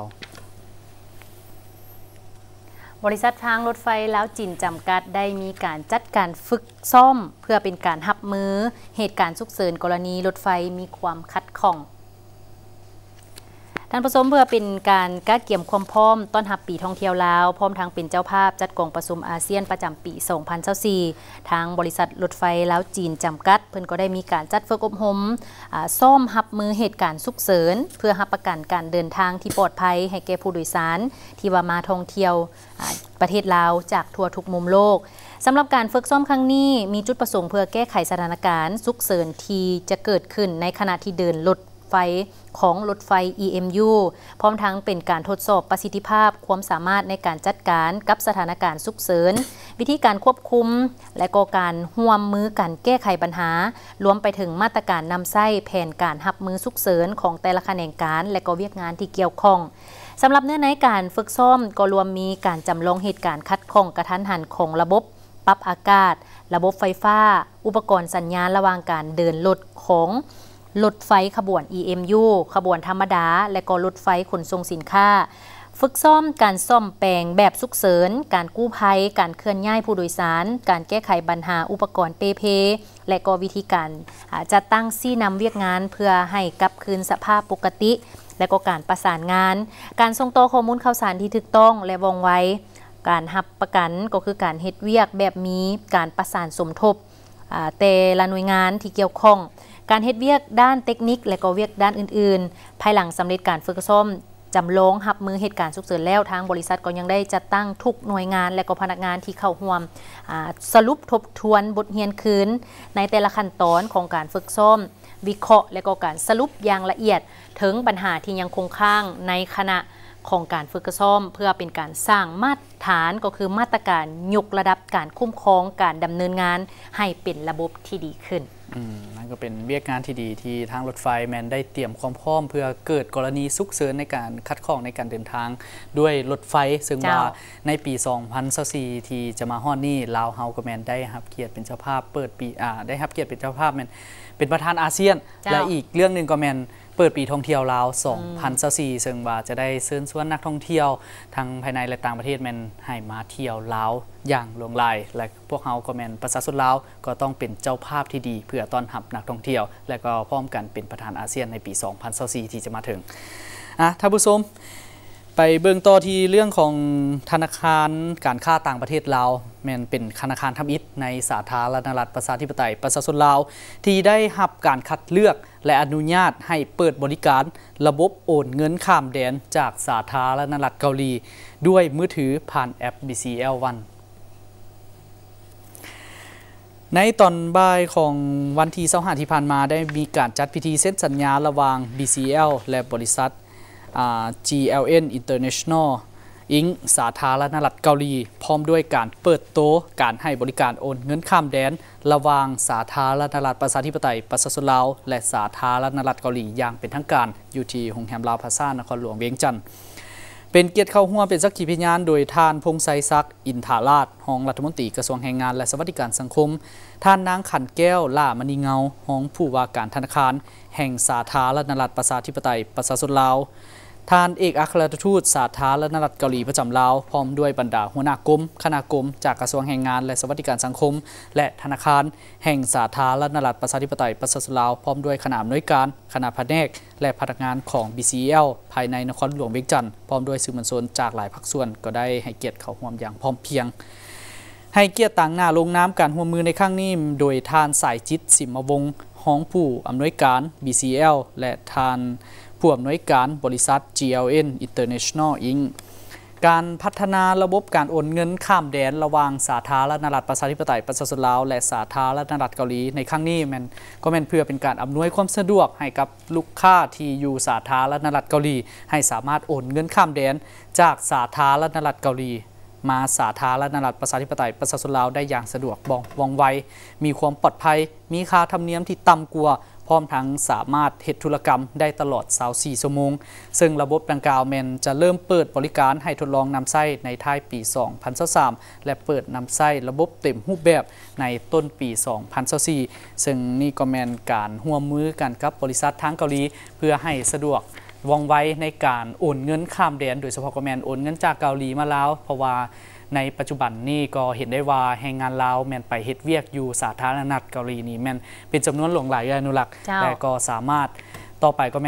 บริษัททางรถไฟลาวจีนจำกัดได้มีการจัดการฝึกซ่อมเพื่อเป็นการรับมือเหตุการณ์ฉุกเฉินกรณีรถไฟมีความขัดข้องท่านผู้ชมเพื่อเป็นการกัดเกี่ยมความพร้อมต้อนรับปีท่องเที่ยวลาวพร้อมทางเป็นเจ้าภาพจัดกองประชุมอาเซียนประจำปี สองพันยี่สิบสี่ ทางบริษัทรถไฟลาวจีนจำกัดเพิ่นก็ได้มีการจัดฝึกอบรมซ่อมรับมือเหตุการณ์ฉุกเฉินเพื่อรับประกันการเดินทางที่ปลอดภัยให้แก่ผู้โดยสารที่ว่ามาท่องเที่ยวประเทศลาวจากทั่วทุกมุมโลกสำหรับการฝึกซ้อมครั้งนี้มีจุดประสงค์เพื่อแก้ไขสถานการณ์ฉุกเฉินที่จะเกิดขึ้นในขณะที่เดินรถไฟของรถไฟ อี เอ็ม ยู พร้อมทั้งเป็นการทดสอบประสิทธิภาพความสามารถในการจัดการกับสถานการณ์ฉุกเฉินวิธีการควบคุมและก็การร่วมมือกันแก้ไขปัญหารวมไปถึงมาตรการนำไส้แผนการรับมือฉุกเฉินของแต่ละแขนงการและก็เวียกงานที่เกี่ยวข้องสำหรับเนื้อในการฝึกซ้อมก็รวมมีการจำลองเหตุการณ์คัดข้องกระทันหันของระบบปรับอากาศระบบไฟฟ้าอุปกรณ์สัญญาณระหว่างการเดินรถของรถไฟขบวน อี เอ็ม ยู ขบวนธรรมดาและก็รถไฟขนส่งสินค้าฝึกซ้อมการซ่อมแปลงแบบฉุกเฉินการกู้ภัยการเคลื่อนย้ายผู้โดยสารการแก้ไขปัญหาอุปกรณ์เปเพและก็วิธีการจัดตั้งซี่นำเวียกงานเพื่อให้กลับคืนสภาพปกติและก็การประสานงานการส่งต่อข้อมูลข่าวสารที่ถูกต้องและว่องไวการหับประกันก็คือการเฮ็ดเวียกแบบมีการประสานสมทบแต่ละหน่วยงานที่เกี่ยวข้องการเฮ็ดเวียกด้านเทคนิคและก็เวียกด้านอื่นๆภายหลังสำเร็จการฝึกซ้อมจำลองรับมือเหตุการณ์ฉุกเฉินแล้วทางบริษัทก็ยังได้จัดตั้งทุกหน่วยงานและก็พนักงานที่เข้าร่วมสรุปทบทวนบทเรียนคืนในแต่ละขั้นตอนของการฝึกซ้อมวิเคราะห์และก็การสรุปอย่างละเอียดถึงปัญหาที่ยังคงค้างในขณะของการฝึกซ้อมเพื่อเป็นการสร้างมาตรฐานก็คือมาตรการยกระดับการคุ้มครองการดำเนินงานให้เป็นระบบที่ดีขึ้นนั่นก็เป็นเวียกงานที่ดีที่ทางรถไฟแมนได้เตรียมความพร้อมเพื่อเกิดกรณีฉุกเฉินในการคัดข้องในการเดินทางด้วยรถไฟซึ่งว่าในปี สองพันยี่สิบสี่ ที่จะมาฮอดนี้ลาวเฮาก็แมนได้รับเกียรติเป็นเจ้าภาพเปิดปีอ่าได้รับเกียรติเป็นเจ้าภาพแมนเป็นประธานอาเซียนและอีกเรื่องนึงก็แมนเปิดปีท่องเที่ยวลาว สองพันยี่สิบสี่ ซึ่งว่าจะได้เชิญชวนนักท่องเที่ยวทั้งภายในและต่างประเทศแมนให้มาเที่ยวลาวอย่างหลงไหลและพวกเราก็แมนประชาชนลาวก็ต้องเป็นเจ้าภาพที่ดีเพื่อต้อนรับนักท่องเที่ยวและก็พร้อมกันเป็นประธานอาเซียนในปี สองพันยี่สิบสี่ ที่จะมาถึงอ่ะท่านผู้ชมไปเบิ่งต่อที่เรื่องของธนาคารการค้าต่างประเทศลาวแม่นเป็นธนาคารทำอิฐในสาธารณรัฐประชาธิปไตยประชาชนลาวที่ได้รับการคัดเลือกและอนุญาตให้เปิดบริการระบบโอนเงินข้ามแดนจากสาธารณรัฐเกาหลีด้วยมือถือผ่านแอป บี ซี แอล วันในตอนบ่ายของวันที่ยี่สิบห้าที่ผ่านมาได้มีการจัดพิธีเซ็นสัญญาระหว่าง บี ซี แอล และบริษัท จี แอล เอ็น International อิงสาธารณรัฐเกาหลีพร้อมด้วยการเปิดโต๊ะการให้บริการโอนเงินข้ามแดนระหว่างสาธารณรัฐประชาธิปไตยประชาชนลาวและสาธารณรัฐเกาหลีอย่างเป็นทางการอยู่ที่โรงแรมลาวพลาซ่านครหลวงเวียงจันทน์เป็นเกียรติเข้าร่วมเป็นสักขีพยานโดยท่านพงษ์ไซซักอินทาราชรองรัฐมนตรีกระทรวงแรงงานและสวัสดิการสังคมท่านนางขันแก้วล่ามณีเงารองผู้ว่าการธนาคารแห่งสาธารณรัฐประชาธิปไตยประชาชนลาวท่านเอกอัครราชทูตสาธารณรัฐเกาหลีประจำลาวพร้อมด้วยบรรดาหัวหน้ากรมคณะกรมจากกระทรวงแรงงานและสวัสดิการสังคมและธนาคารแห่งสาธารณรัฐประชาธิปไตยประชาชนลาวพร้อมด้วยคณะอำนวยการคณะแผนกและพนักงานของ บี ซี แอล ภายในนครหลวงเวียงจันทน์พร้อมด้วยสื่อมวลชนจากหลายภาคส่วนก็ได้ให้เกียรติเข้าร่วมอย่างพร้อมเพรียงให้เกียรติต่างหน้าลงน้ำการร่วมมือในครั้งนี้โดยท่านสายจิตสิมวงศ์ห้องผู้อำนวยการ บี ซี แอล และท่านผู้อำนวยการบริษัท จี แอล เอ็น International อิงการพัฒนาระบบการโอนเงินข้ามแดนระหว่างสาธารณรัฐประชาธิปไตยประชาชนลาวและสาธารณรัฐเกาหลีในครั้งนี้มันก็เป็นเพื่อเป็นการอำนวยความสะดวกให้กับลูกค้าที่อยู่สาธารณรัฐเกาหลีให้สามารถโอนเงินข้ามแดนจากสาธารณรัฐเกาหลีมาสาธารณรัฐประชาธิปไตยประชาชนลาวได้อย่างสะดวกว่องไวมีความปลอดภัยมีค่าธรรมเนียมที่ต่ำกว่าพร้อมทั้งสามารถเฮ็ดธุรกรรมได้ตลอดยี่สิบสี่ชั่วโมงซึ่งระบบดังกล่าวแมนจะเริ่มเปิดบริการให้ทดลองนำไส้ในท้ายปี สองพันยี่สิบสาม และเปิดนำไส้ระบบเต็มรูปแบบในต้นปี สองพันยี่สิบสี่ ซึ่งนี่ก็แมนการร่วมมือกันกับบริษัททางเกาหลีเพื่อให้สะดวกว่องไวในการโอนเงินข้ามแดนโดยเฉพาะก็แมนโอนเงินจากเกาหลีมาแล้วเพราะว่าในปัจจุบันนี้ก็เห็นได้ว่าแรงงานลาวแมนไปเฮ็ดเวียกอยู่สาธารณรัฐเกาหลีนี่แมนเป็นจำนวนหลงหลายอนุรักษ์แต่ก็สามารถต่อไปก็แมน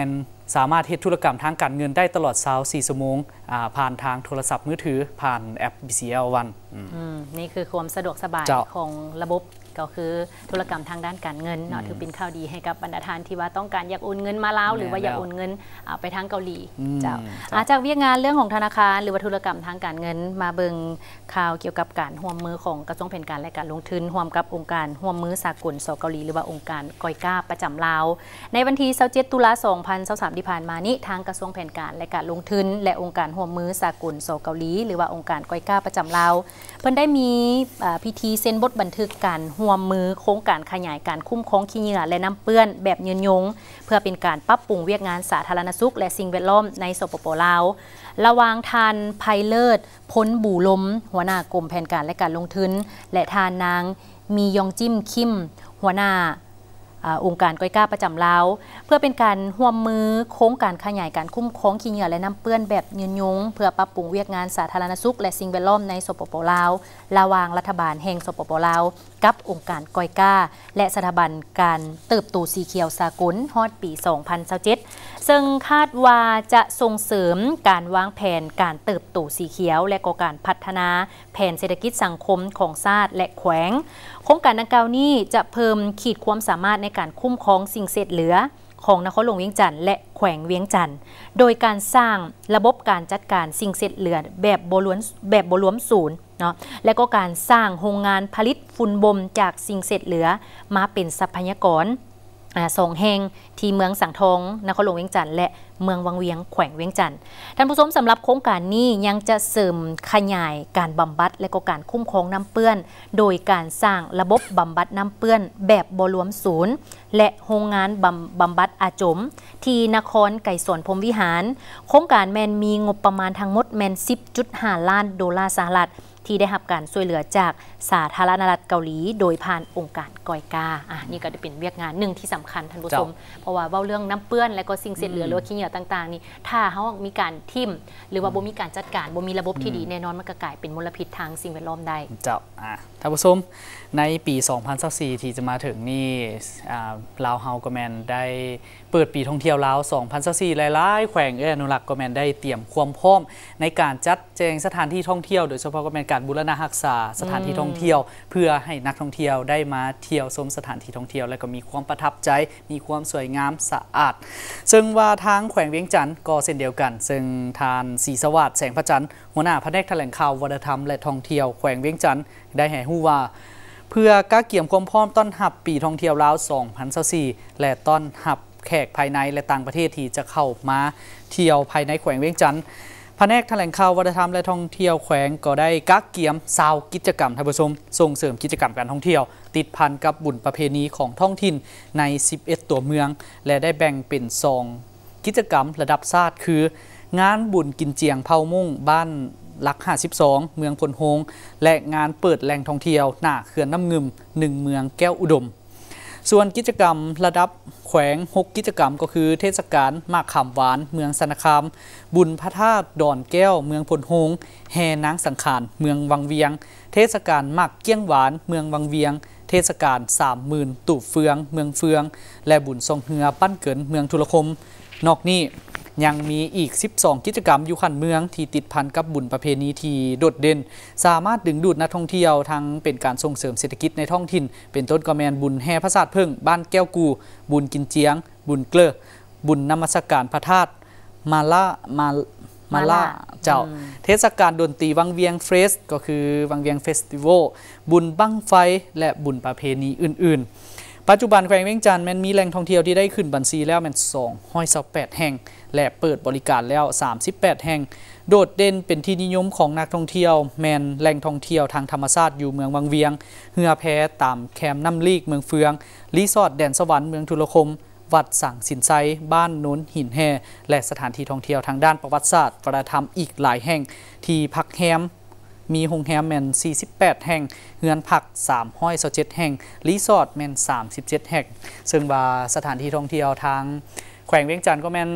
สามารถเฮ็ดธุรกรรมทางการเงินได้ตลอดยี่สิบสี่ชั่วโมงผ่านทางโทรศัพท์มือถือผ่านแอป บี ซี แอล วันนี่คือความสะดวกสบายของระบบก็คือธุรกรรมทางด้านการเงินเนาะถือเป็นข่าวดีให้กับบรรดาทานที่ว่าต้องการอยากโอนเงินมาลาวหรือว่าอยากโอนเงินไปทางเกาหลีเจ้าจากเวียกงานเรื่องของธนาคารหรือว่าธุรกรรมทางการเงินมาเบิงข่าวเกี่ยวกับการร่วมมือของกระทรวงแผนการและการลงทุนร่วมกับองค์การร่วมมือสากลสเกาหลีหรือว่าองค์การกอยก้าประจำลาวในวันที่ยี่สิบเจ็ดตุลาคมสองพันยี่สิบสามที่ผ่านมานี้ทางกระทรวงแผนการและการลงทุนและองค์การร่วมมือสากลสเกาหลีหรือว่าองค์การกอยก้าประจำลาวเพิ่นได้มีพิธีเซ็นบทบันทึกการร่วมมือโครงการขยายการคุ้มครองขี้เหงื่อและน้ำเปื้อนแบบยืนยงเพื่อเป็นการปรับปรุงเวียกงานสาธารณสุขและสิ่งแวดล้อมในสปป.ลาวระหว่างทานไพเลิศพ้นบู่ลมหัวหน้ากรมแผนการและการลงทุนและทานนางมียองจิ้มคิมหัวหน้าองค์การก้อยก้าประจำลาวเพื่อเป็นการร่วมมือโครงการขยายการคุ้มครองขี้เหงื่อและน้ำเปื้อนแบบยืนยงเพื่อปรับปรุงเวียกงานสาธารณสุขและสิ่งแวดล้อมในสปป.ลาวระหว่างรัฐบาลแห่งสปป.ลาวกับองค์การก้อยก้าและสถาบันการเติบโตสีเขียวสากลฮอดปีสองพันยี่สิบเจ็ดซึ่งคาดว่าจะส่งเสริมการวางแผนการเติบโตสีเขียวและก็การพัฒนาแผนเศรษฐกิจสังคมของชาติและแขวงโครงการดังกล่าวนี้จะเพิ่มขีดความสามารถในการคุ้มครองสิ่งเศษเหลือของนครหลวงเวียงจันทร์และแขวงเวียงจันทร์โดยการสร้างระบบการจัดการสิ่งเศษเหลือแบบบ่ล้วนแบบบ่รวมศูนย์เนาะและก็การสร้างโรงงานผลิตฝุ่นบมจากสิ่งเศษเหลือมาเป็นทรัพยากรสองแห่งที่เมืองสังทองนครหลวงเวียงจันทร์และเมืองวังเวียงแขวงเวียงจันทร์ท่านผู้ชมสำหรับโครงการนี้ยังจะเสริมขยายการบำบัดและก็การคุ้มครองน้ำเปื้อนโดยการสร้างระบบบำบัดน้ำเปื้อนแบบบ่รวมศูนย์และโรงงานบำบำบัดอาจมที่นครไก่สวนพรหมวิหารโครงการแมนมีงบประมาณทั้งหมดแมน สิบจุดห้า ล้านดอลลาร์สหรัฐที่ได้รับการช่วยเหลือจากสาธารณรัฐเกาหลีโดยผ่านองค์การกอยกาอ่ะนี่ก็จะเป็นเวียกงานหนึ่งที่สำคัญท่านผู้ชมเพราะว่าเว้าเรื่องน้ำเปื้อนและก็สิ่งเศษเหลือหรือว่าขี้เหงื่อต่างๆนี่ถ้าเขามีการทิ่มหรือว่าบ่มีการจัดการบ่มีระบบที่ดีแน่นอนมันก็กลายเป็นมลพิษทางสิ่งแวดล้อมได้เจ้าอ่ะท่านผู้ชมในปีสองพันยี่สิบสี่ที่จะมาถึงนี่ลาวเฮาก็แมนได้เปิดปีท่องเที่ยวลาวสองพันยี่สิบสี่หลายๆแขวงเอื้ออนุรักษ์ก็แมนได้เตรียมความพร้อมในการจัดแจงสถานที่ท่องเที่ยวโดยเฉพาะก็แมนการบูรณะรักษาสถานที่ท่องเที่ยวเพื่อให้นักท่องเที่ยวได้มาเที่ยวชมสถานที่ท่องเที่ยวและก็มีความประทับใจมีความสวยงามสะอาดซึ่งว่าทางแขวงเวียงจันทร์ก็เช่นเดียวกันซึ่งทานศรีสวัสดิ์แสงพระจันทร์หัวหน้าแผนกแถลงข่าววัฒนธรรมและท่องเที่ยวแขวงเวียงจันทร์ได้ให้ฮู้ว่าเพื่อก้าเกี่ยมความพร้อมต้อนรับปีท่องเที่ยวลาวสองพันยี่สิบสี่และต้อนรับแขกภายในและต่างประเทศที่จะเข้ามาเที่ยวภายในแขวงเวียงจันทร์แผนกแถลงข่าววัฒนธรรมและท่องเที่ยวแขวงก็ได้กักเกี่ยมซาวกิจกรรมท่านผู้ชมส่งเสริมกิจกรรมการท่องเที่ยวติดพันกับบุญประเพณีของท้องถิ่นในสิบเอ็ดตัวเมืองและได้แบ่งเป็นสองกิจกรรมระดับชาติคืองานบุญกินเจียงเผามุ่งบ้านหลักห้าสิบสองเมืองพลโฮงและงานเปิดแหล่งท่องเที่ยวหน้าเขื่อนน้ำงึมหนึ่งเมืองแก้วอุดมส่วนกิจกรรมระดับแขวงหกกิจกรรมก็คือเทศกาลมากขามหวานเมืองสนคามบุญพระธาตุดอนแก้วเมืองพลโฮงแห่นางสังขารเมืองวังเวียงเทศกาลมากเกี้ยงหวานเมืองวังเวียงเทศกาลสามหมื่นตู่เฟืองเมืองเฟืองและบุญทรงเฮือปั้นเกินเมืองทุรคมนอกนี้ยังมีอีกสิบสองกิจกรรมอยู่ขันเมืองที่ติดพันกับบุญประเพณีที่โดดเด่นสามารถดึงดูดนักท่องเที่ยวทั้งเป็นการส่งเสริมเศรษฐกิจในท้องถิ่นเป็นต้นก็แมนบุญแห่พระศาสตร์เพิ่งบ้านแก้วกูบุญกินเจียงบุญเกลือบุญนมัสการพระธาตุมาล่ามามาล่าเจ้าเทศกาลดนตรีวังเวียงเฟสก็คือวังเวียงเฟสติวัลบุญบั้งไฟและบุญประเพณีอื่นๆปัจจุบันแขวงเวียงจันทร์มันมีแหล่งท่องเที่ยวที่ได้ขึ้นบัญชีแล้วมันสองร้อยยี่สิบแปดแห่งและเปิดบริการแล้วสามสิบแปดแห่งโดดเด่นเป็นที่นิยมของนักท่องเที่ยวแมนแหล่งท่องเที่ยวทางธรรมชาติอยู่เมืองวังเวียงเฮือแพตามแคมป์น้ำลีกเมืองเฟืองรีสอร์ทแดนสวรรค์เมืองทุรคมวัดสังสินไซบ้านโน้นหินแห่และสถานที่ท่องเที่ยวทางด้านประวัติศาสตร์วัฒนธรรมอีกหลายแห่งที่พักแฮมมีโรงแรมแมนสี่สิบแปดแห่งเฮือนพักสามร้อยยี่สิบเจ็ดแห่งรีสอร์ทแมนสามสิบเจ็ดแห่งซึ่งว่าสถานที่ท่องเที่ยวทางแขวงเวียงจันทร์ก็แมนเ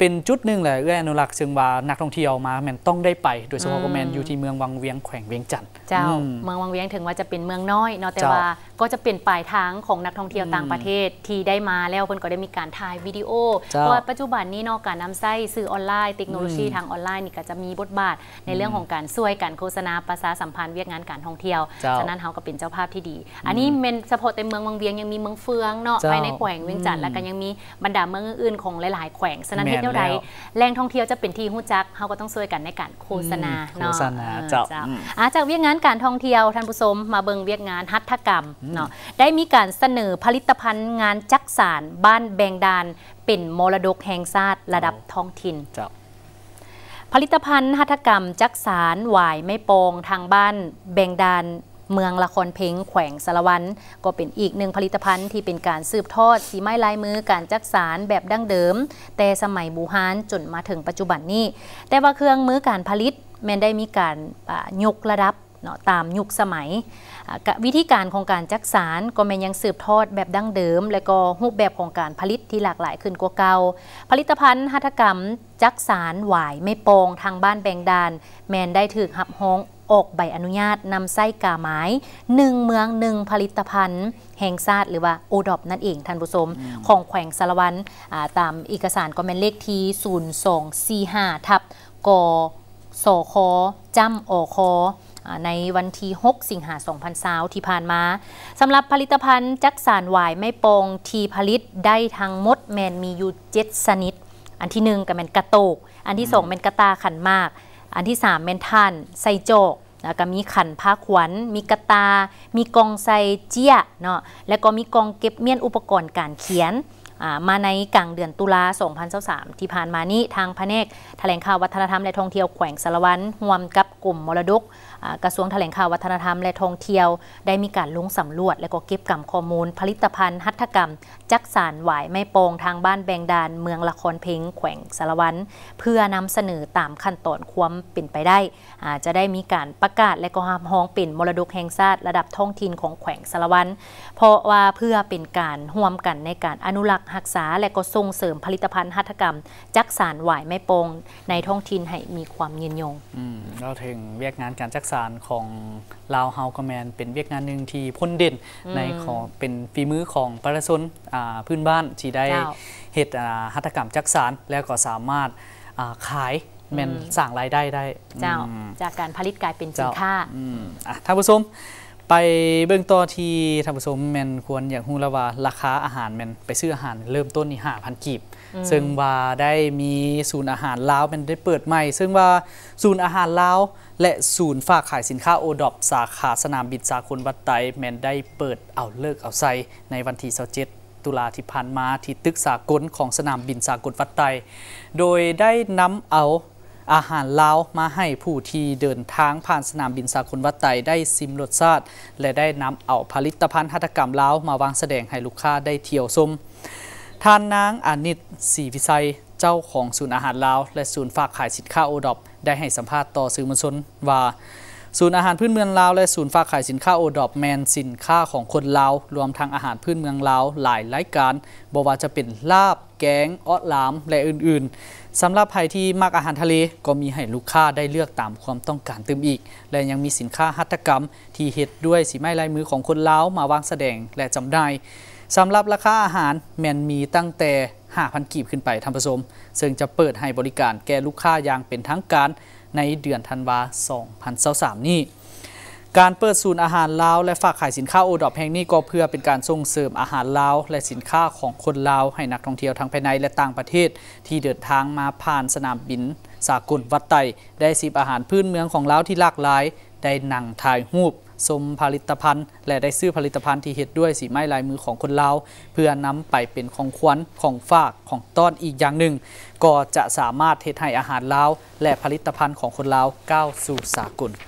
เป็นจุดหนึ่งแหละเอื้ออนุรักษ์ซึ่งว่านักท่องเที่ยวมาแมนต้องได้ไปโดยเฉพาะก็แมนอยู่ที่เมืองวังเวียงแขวงเวียงจันทร์เจ้าเมืองวังเวียงถึงว่าจะเป็นเมืองน้อยเนาะแต่ว่าก็จะเป็นปลายทางของนักท่องเที่ยวต่างประเทศที่ได้มาแล้วเพิ่นก็ได้มีการถ่ายวิดีโอเพราะว่าปัจจุบันนี้เนาะการนำใช้สื่อออนไลน์เทคโนโลยีทางออนไลน์นี่ก็จะมีบทบาทในเรื่องของการช่วยการโฆษณาประชาสัมพันธ์เวียกงานการท่องเที่ยวฉะนั้นเฮาก็เป็นเจ้าภาพที่ดีอันนี้เป็นเฉพาะแต่เมืองวังเวียงยังมีเมืองเฟืองเนาะไปในแขวงเวียงจันทร์แล้วก็ยังมีบรรดาเมืองอื่นๆของหลายๆแขวงฉะนั้นเฮ็ดแนวใดแหล่งท่องเที่ยวจะเป็นที่ฮู้จักเฮาก็ต้องช่วยกันในการโฆษณาเนาะเจ้าอ่าจากเวียกงานการท่องเที่ยวท่านผู้ชมมาเบิ่งเวียกงานหัตถกรรมเนาะได้มีการเสนอผลิตภัณฑ์งานจักสานบ้านแบงดานเป็นมรดกแห่งชาติระดับท้องถิ่นผลิตภัณฑ์หัตถกรรมจักสานหวายไม่โปงทางบ้านแบงดานเมืองละครเพ็งแขวงสารวันก็เป็นอีกหนึ่งผลิตภัณฑ์ที่เป็นการสืบทอดสีไม้ลายมือการจักสานแบบดั้งเดิมแต่สมัยบูฮานจนมาถึงปัจจุบันนี้แต่ว่าเครื่องมือการผลิตแม้ได้มีการยกระดับเนาะตามยุคสมัยวิธีการของการจักสานก็แม้ยังสืบทอดแบบดั้งเดิมและก็รูปแบบของการผลิตที่หลากหลายขึ้นกว่าเก่าผลิตภัณฑ์หัตถกรรมจักสานหวายไม่โปงทางบ้านแบงดานแมนได้ถือหับฮ้องออกใบอนุญาตนำไส้กาไม้หนึ่งเมืองหนึ่งผลิตภัณฑ์แห่งชาติหรือว่าโอดอปนั่นเองท่านผู้ชมของแขวงสารวันตามเอกสารก็เป็นเลขที่ศูนย์สองสี่ห้าทับกสคจำอคในวันที่หกสิงหาคมสองพันยี่สิบที่ผ่านมาสำหรับผลิตภัณฑ์จักสานหวายไม่โปงที่ผลิตได้ทั้งหมดแมนมีอยู่เจ็ดชนิดอันที่หนึ่งก็เป็นกระโตกอันที่สองเป็นกระตาขันมากอันที่สามเป็นท่านไซโจกแล้วก็มีขันผ้าขวัญมีกระตามีกองไซเจี้ยเนาะแล้วก็มีกองเก็บเมียนอุปกรณ์การเขียนมาในกลางเดือนตุลาสองพันยี่สิบสามที่ผ่านมานี้ทางแผนกแถลงข่าววัฒนธรรมและท่องเที่ยวแขวงสารวันร่วมกับกลุ่มมรดกกระทรวงแถลงข่าววัฒนธรรมและท่องเที่ยวได้มีการลงสำรวจและก็เก็บกำข้อมูลผลิตภัณฑ์หัตถกรรมจักสานหวายไม่โปงทางบ้านแบงดานเมืองละครเพ็งแขวงสารวันเพื่อนำเสนอตามขั้นตอนความเป็นไปได้จะได้มีการประกาศและก็ห้ามห้องเป็นมรดกแห่งชาติระดับท้องถิ่นของแขวงสารวันเพราะว่าเพื่อเป็นการร่วมกันในการอนุรักษ์รักษาและก็ส่งเสริมผลิตภัณฑ์หัตถกรรมจักสานหวายไม่โปงในท้องถิ่นให้มีความยืนยงเราถึงเวียกงานการจักสานของลาวเฮาก็แมนเป็นเวียกงานหนึ่งที่พ้นเด่นในของเป็นฝีมือของประชาชนพื้นบ้านที่ได้เหตุหัตถกรรมจักสานแล้วก็สามารถขายแมนสร้างรายได้ได้เจ้าจากการผลิตกลายเป็นสินค้าท่านผู้ชมไปเบื้องต้นที่ท่านผู้ชมแมนควรอย่างฮู้แล้วว่าราคาอาหารแมนไปซื้ออาหารเริ่มต้นนี่ห้าพันกีบซึ่งว่าได้มีศูนย์อาหารลาวมันได้เปิดใหม่ซึ่งว่าศูนย์อาหารลาวและศูนย์ฝากขายสินค้าโอดอปสาขาสนามบินสากลวัดไตแมนได้เปิดเอาเลิกเอาใส่ในวันที่ยี่สิบเจ็ดตุลาที่ผ่านมาที่ตึกสากลของสนามบินสากลวัดไตโดยได้นำเอาอาหารลาวมาให้ผู้ที่เดินทางผ่านสนามบินสากลวัดไตได้ซิมรสชาติและได้นำเอาผลิตภัณฑ์หัตถกรรมลาวมาวางแสดงให้ลูกค้าได้เที่ยวชมท่านนางอานิตศรีวิชัยเจ้าของศูนย์อาหารลาวและศูนย์ฝากขายสินค้าโอดอปได้ให้สัมภาษณ์ต่อสื่อมวลชนว่าศูนย์อาหารพื้นเมืองลาวและศูนย์ฝากขายสินค้าโอดอปแมนสินค้าของคนลาวรวมทั้งอาหารพื้นเมืองลาวหลายรายการบ่ว่าจะเป็นลาบแกงออดลามและอื่นๆสำหรับใครที่มักอาหารทะเลก็มีให้ลูกค้าได้เลือกตามความต้องการเติมอีกและยังมีสินค้าหัตถกรรมที่เฮ็ดด้วยสีไม้ลายมือของคนลาวมาวางแสดงและจำหน่ายสำหรับราคาอาหารแมนมีตั้งแต่ ห้าพัน กีบขึ้นไปท่านผู้ชมซึ่งจะเปิดให้บริการแก่ลูกค้าอย่างเป็นทางการในเดือนธันวาคมสองพันยี่สิบสามนี้การเปิดศูนย์อาหารลาวและฝากขายสินค้าโอดอปแห่งนี้ก็เพื่อเป็นการส่งเสริมอาหารลาวและสินค้าของคนลาวให้นักท่องเที่ยวทั้งภายในและต่างประเทศที่เดินทางมาผ่านสนามบินสากลวัดไตได้ชิมอาหารพื้นเมืองของลาวที่หลากหลายได้นั่งถ่ายรูปชมผลิตภัณฑ์และได้ซื้อผลิตภัณฑ์ที่เฮ็ดด้วยสีไม้ลายมือของคนลาวเพื่อนำไปเป็นของขวัญของฝากของต้อนอีกอย่างหนึ่งก็จะสามารถเฮ็ดให้อาหารลาวและผลิตภัณฑ์ของคนลาวก้าวสู่สากล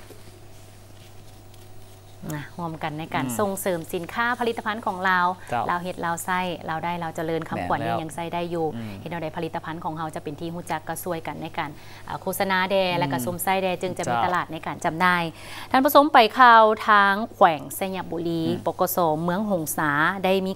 ร่วมกันในการส่งเสริมสินค้าผลิตภัณฑ์ของเราเราเฮ็ดเราไส้เราได้เราเจริญคำขวัญยังยังไส้ได้อยู่เห็นเราได้ผลิตภัณฑ์ของเราจะเป็นที่ฮู้จักก็ช่วยกันในการโฆษณาแดและก็สมไส้แดจึงจะมีตลาดในการจำหน่ายท่านผสมไปข่าวทางแขวงสยบุรีปกสเมืองหงสาได้มีการ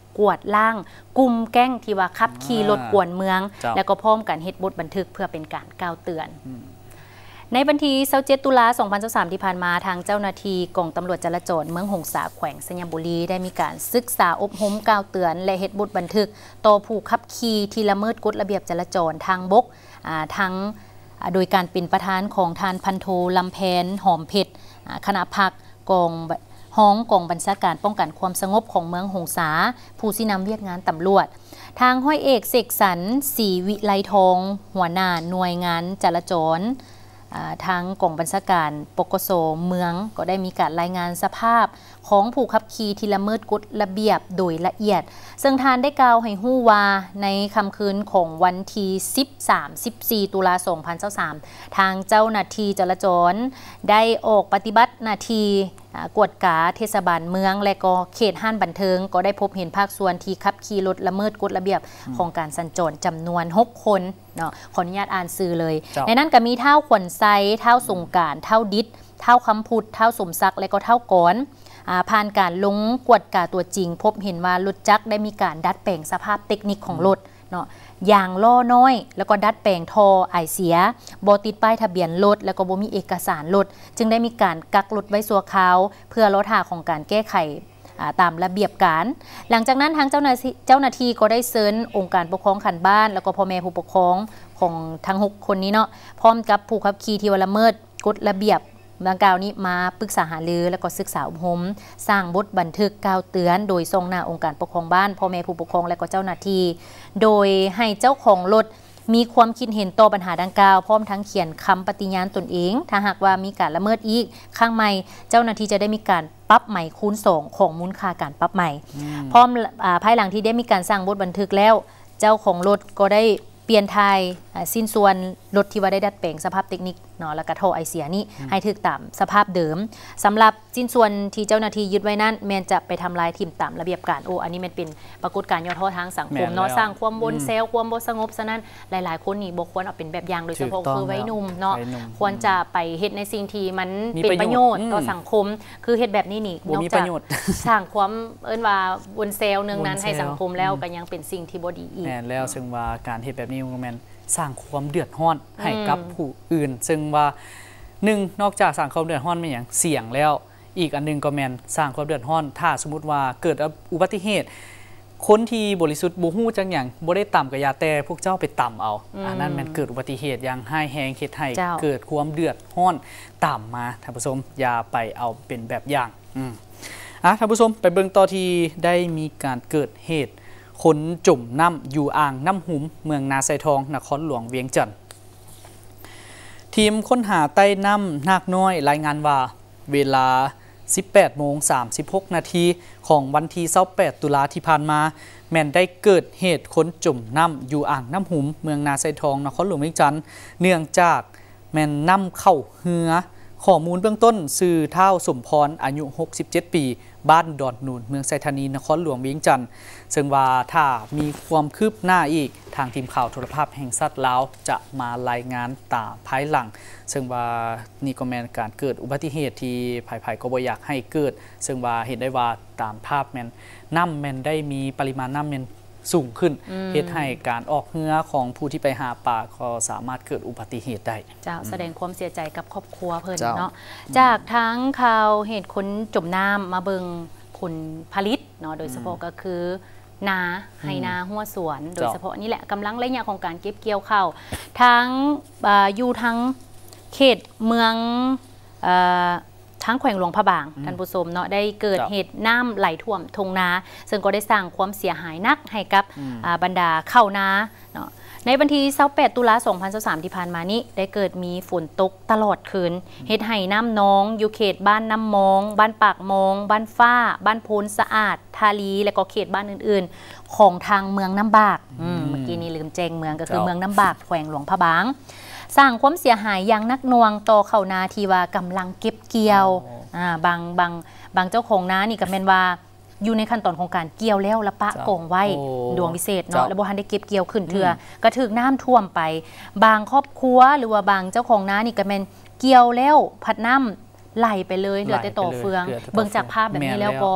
กวดล้างกลุ่มแก๊งที่ว่าขับขี่รถกวนเมือง แล้วก็พร้อมกันเฮ็ดบทบันทึกเพื่อเป็นการกล่าวเตือนในวันที่ยี่สิบเจ็ดตุลาสองพันยี่สิบสามที่ผ่านมาทางเจ้าหน้าที่กองตำรวจจราจรเมืองหงสาแขวงสัญญบุรีได้มีการศึกษาอบรมกล่าวเตือนและเฮ็ดบทบันทึกต่อผู้ขับขี่ที่ละเมิดกฎระเบียบจราจรทางบกทั้งโดยการเป็นประธานของทานพันโทลำแพนหอมเพชรคณะพักกองห้องกองบัญชาการป้องกันความสงบของเมืองหงสาผู้ที่นำเวียกงานตำรวจทางห้อยเอกเสกสรรศรีวิไลทองหัวหน้าหน่วยงานจราจรทางกองบัญชาการปกสเมืองก็ได้มีการรายงานสภาพของผู้ขับขี่ที่ละเมิดกฎระเบียบโดยละเอียดซึ่งทานได้กล่าวให้ฮู้ว่าในค่ำคืนของวันที่สิบสาม สิบสี่ตุลาคมสองพันยี่สิบสามทางเจ้าหน้าที่จราจรได้ออกปฏิบัติหน้าที่กวดกาเทศบาลเมืองและก็เขตห้านบันเทิงก็ได้พบเห็นภาคส่วนที่ขับขี่รถละเมิดกฎระเบียบของการสัญจรจำนวนหกคนเนาะขออนุญาตอ่านสื่อเลยในนั้นก็มีเท่าขวัญไซเท่าสงการเท่าดิษเท่าคำพุทธเท่าสมศักดิ์และก็เท่าก้อนผ่านการลงกวดกาตัวจริงพบเห็นว่ารถจักรได้มีการดัดแปลงสภาพเทคนิคของรถเนาะยางล้อน้อยแล้วก็ดัดแปลงท่อไอเสียบอติดป้ายทะเบียนรถแล้วก็บ่มีเอกสารรถจึงได้มีการกักรถไว้ชั่วคราวเพื่อลดหาของการแก้ไขตามระเบียบการหลังจากนั้นทางเจ้าหน้าที่เจ้าหน้าที่ก็ได้เชิญองค์การปกครองขันบ้านแล้วก็พ่อแม่ผู้ปกครองของทั้งหกคนนี้เนาะพร้อมกับผู้ขับขี่ที่ละเมิดกฎระเบียบดังกล่าวนี้มาปรึกษาหารือแล้วก็ศึกษาอบรมสร้างบทบันทึกกล่าวเตือนโดยทรงหน้าองค์การปกครองบ้านพ่อแม่ผู้ปกครองและก็เจ้าหน้าที่โดยให้เจ้าของรถมีความคิดเห็นต่อปัญหาดังกล่าวพร้อมทั้งเขียนคำปฏิญาณตนเองถ้าหากว่ามีการละเมิดอีกข้างใหม่เจ้าหน้าที่จะได้มีการปรับใหม่คูณสองของมูลค่าการปรับใหม่พร้อมภายหลังที่ได้มีการสร้างบทบันทึกแล้วเจ้าของรถก็ได้เปลี่ยนทายสิ้นส่วนรถที่ว่าได้ดัดแปลงสภาพเทคนิคเนาะแล้วก็ท่อไอเสียนี้ให้ถึกตามสภาพเดิมสำหรับสิ้นส่วนที่เจ้าหน้าที่ยึดไว้นั้นแมนจะไปทำลายทิมตามระเบียบการโอ้อันนี้มันเป็นปรากฏการณ์ย่อท้อทางสังคมเนาะสร้างความวนเซลความบ่สงบซะนั้นหลายๆคนนี่บ่ควรเอาเป็นแบบอย่างโดยเฉพาะคือวัยหนุ่มเนาะควรจะไปเฮ็ดในสิ่งที่มันเป็นประโยชน์ต่อสังคมคือเฮ็ดแบบนี้นี่นอกจากสร้างความเอิ้นว่าวนเซลนึงนั้นให้สังคมแล้วก็ยังเป็นสิ่งที่บ่ดีอีกแม่นแล้วซึ่งว่าการเฮ็ดแบบนี้มันแม่นสร้างความเดือดร้อนให้กับผู้อื่นซึ่งว่าหนึ่งนอกจากสร้างความเดือดร้อนไม่อย่างเสี่ยงแล้วอีกอันนึงก็แมนสร้างความเดือดร้อนถ้าสมมติว่าเกิดอุบัติเหตุคนที่บริสุทธิ์บ่ฮู้จังอย่างบ่ได้ต่ำกับยาแต่พวกเจ้าไปต่ำเอาอันนั้นแมนเกิดอุบัติเหตุอย่างให้แหงเฮ็ดให้เกิดความเดือดร้อนตามมาท่านผู้ชมอย่าไปเอาเป็นแบบอย่างอืมอ่ะท่านผู้ชมไปเบิ่งต่อที่ได้มีการเกิดเหตุคนจมน้ำอยู่อ่างน้ำหุมเมืองนาไซทองนครหลวงเวียงจันทร์ทีมค้นหาใต้น้ำนาคน้อยรายงานว่าเวลา สิบแปดโมงสามสิบหกนาทีของวันที่ยี่สิบแปดตุลาที่ผ่านมาแม่นได้เกิดเหตุคนจมน้ำอยู่อ่างน้ำหุมเมืองนาไซทองนครหลวงเวียงจันทร์เนื่องจากแม่นน้ำเข้าเหือข้อมูลเบื้องต้นสื่อเท่าสมพรอายุหกสิบเจ็ดปีบ้านดอนนูนเมืองไซธานีนครหลวงเวียงจันทร์ซึ่งว่าถ้ามีความคืบหน้าอีกทางทีมข่าวโทรภาพแห่งชาติลาวจะมารายงานตามภายหลังซึ่งว่านี่ก็แม่นการเกิดอุบัติเหตุที่ภายๆก็บ่อยากให้เกิดซึ่งว่าเห็นได้ว่าตามภาพแม่นน้ำแม่นได้มีปริมาณน้ำแม่นสูงขึ้นเหตุให้การออกเรือของผู้ที่ไปหาปลาก็สามารถเกิดอุบัติเหตุได้เจ้าแสดงความเสียใจกับครอบครัวเพิ่นเนาะจากทั้งข่าวเหตุคนจมน้ำมาเบิงผลผลิตเนาะโดยเฉพาะก็คือนาไฮนาหัวสวนโดยเฉพาะนี่แหละกำลังระยะของการเก็บเกี่ยวข้าวทั้งอยู่ทั้งเขตเมืองทั้งแขวงหลวงพระบางท่านผู้ชมเนาะได้เกิดเหตุน้ำไหลท่วมทงนาซึ่งก็ได้สร้างความเสียหายนักให้กับบรรดาข้าวนาเนาะในวันที่ยี่สิบแปดตุลาคมสองพันยี่สิบสามที่ผ่านมานี้ได้เกิดมีฝนตกตลอดคืนเฮ็ดให้น้ำนองอยู่เขตบ้านน้ำมองบ้านปากมองบ้านฟ้าบ้านโพนสะอาดทาลีและก็เขตบ้านอื่นๆของทางเมืองน้ำบากเมื่อกี้นี้ลืมแจ้งเมืองก็คือเมืองน้ำบากแขวงหลวงพระบางสร้างความเสียหายอย่างนักหน่วงต่อข้าวนาที่ว่ากำลังเก็บเกี่ยวบางบางบางเจ้าของนานี่ก็แม่นว่าอยู่ในขั้นตอนของการเกี่ยวแล้วละปะกองไว้ดวงวิเศษเนาะแล้วบ่ทันได้เก็บเกี่ยวขึ้นเถื่อกระถึกน้ำท่วมไปบางครอบครัวหรือว่าบางเจ้าของนานี่ก็แม่นเกี่ยวแล้วพัดน้ำไหลไปเลยเหลือแต่ต่อเฟืองเบิ่งจากภาพแบบนี้แล้วก็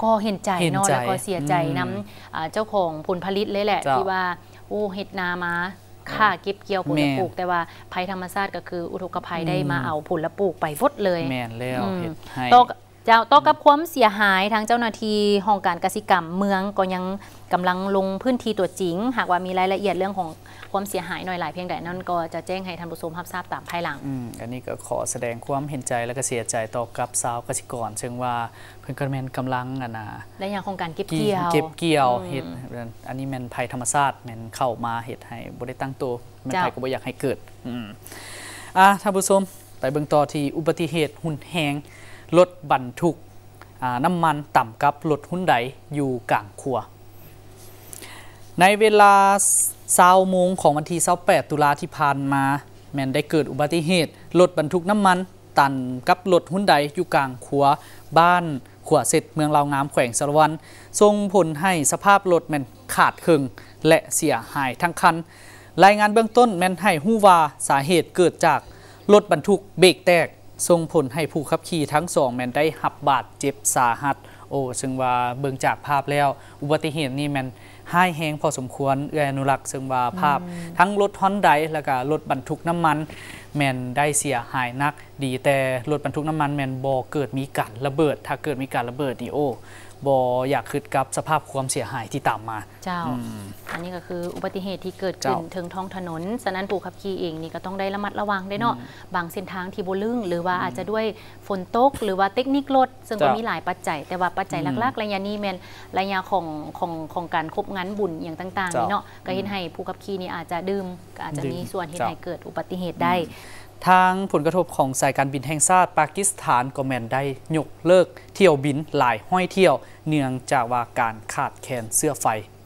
ก็เห็นใจเนาะแล้วก็เสียใจน้ำเจ้าของผลผลิตเลยแหละที่ว่าโอ้เฮ็ดนามาค่าเก็บเกี่ยวผลปลูกแต่ว่าภัยธรรมชาติก็คืออุทกภัยได้มาเอาผลปลูกไปฟดเลยแม่นแล้วเฮ็ดให้เจ้าต่อกับความเสียหายทางเจ้าหน้าที่ห้องการกสิกรรมเมืองก็ยังกำลังลงพื้นที่ตัวจริงหากว่ามีรายละเอียดเรื่องของความเสียหายหน่อยหลายเพียงใดนั่นก็จะแจ้งให้ท่านผู้ชมรับทราบตามภายหลังอืมอันนี้ก็ขอแสดงความเห็นใจและก็เสียใจต่อกับชาวเกษตรกรซึ่งว่าเพิ่นก็แม่นกำลังอ่ะนะและอย่างของการเก็บเกี่ยวเก็บเกี่ยวเฮ็ดอันนี้แม่นภัยธรรมชาติแม่นเข้ามาเฮ็ดให้บ่ได้ตั้งตัวแม่นภัยก็บ่อยากให้เกิดอืมอ่ะท่านผู้ชมไปเบิ่งต่อที่อุบัติเหตุหุ่นแฮงรถบรรทุกน้ำมันต่ำกับรถหุ้นใดอยู่กลางขัวในเวลาเช้าโมงของวันที่ยี่สิบแปดตุลาที่ผ่านมาแม่นได้เกิดอุบัติเหตุรถบรรทุกน้ำมันตันกับรถหุ้นใดอยู่กลางขัวบ้านขัวเสร็จเมืองลาวงามแขวงสารวันส่งผลให้สภาพรถแม่นขาดครึ่งและเสียหายทั้งคันรายงานเบื้องต้นแม่นให้ฮู้ว่าสาเหตุเกิดจากรถบรรทุกเบรกแตกส่งผลให้ผู้ขับขี่ทั้งสองแม่นได้รับบาดเจ็บสาหัสโอ้ซึ่งว่าเบิ่งจากภาพแล้วอุบัติเหตุนี้แม่นห้ายแฮงพอสมควรเอื้ออนุรักษ์ซึ่งว่าภาพทั้งรถฮอนไดแล้วก็รถบรรทุกน้ำมันแม่นได้เสียหายนักดีแต่รถบรรทุกน้ำมันแม่นบ่เกิดมีการระเบิดถ้าเกิดมีการระเบิดนี่โอ้บ่อยากคิดกับสภาพความเสียหายที่ตามมาเจ้าอันนี้ก็คืออุบัติเหตุที่เกิดขึ้นถึงท้องถนนฉะนั้นผู้ขับขี่เองนี่ก็ต้องได้ระมัดระวังได้เนาะบางเส้นทางที่บ่ลื่นหรือว่าอาจจะด้วยฝนตกหรือว่าเทคนิครถซึ่งก็มีหลายปัจจัยแต่ว่าปัจจัยหลักๆระยะนี้แม่นระยะของของของการคบงานบุญอย่างต่างๆนี่เนาะก็เห็นให้ผู้ขับขี่นี่อาจจะดื่มอาจจะมีส่วนที่ให้เกิดอุบัติเหตุได้ทางผลกระทบของสายการบินแห่งชาติปากีสถานก็แม่นได้ยกเลิกเที่ยวบินหลายห้อยเที่ยวเนื่องจากว่าการขาดแคลนเสื้อไฟ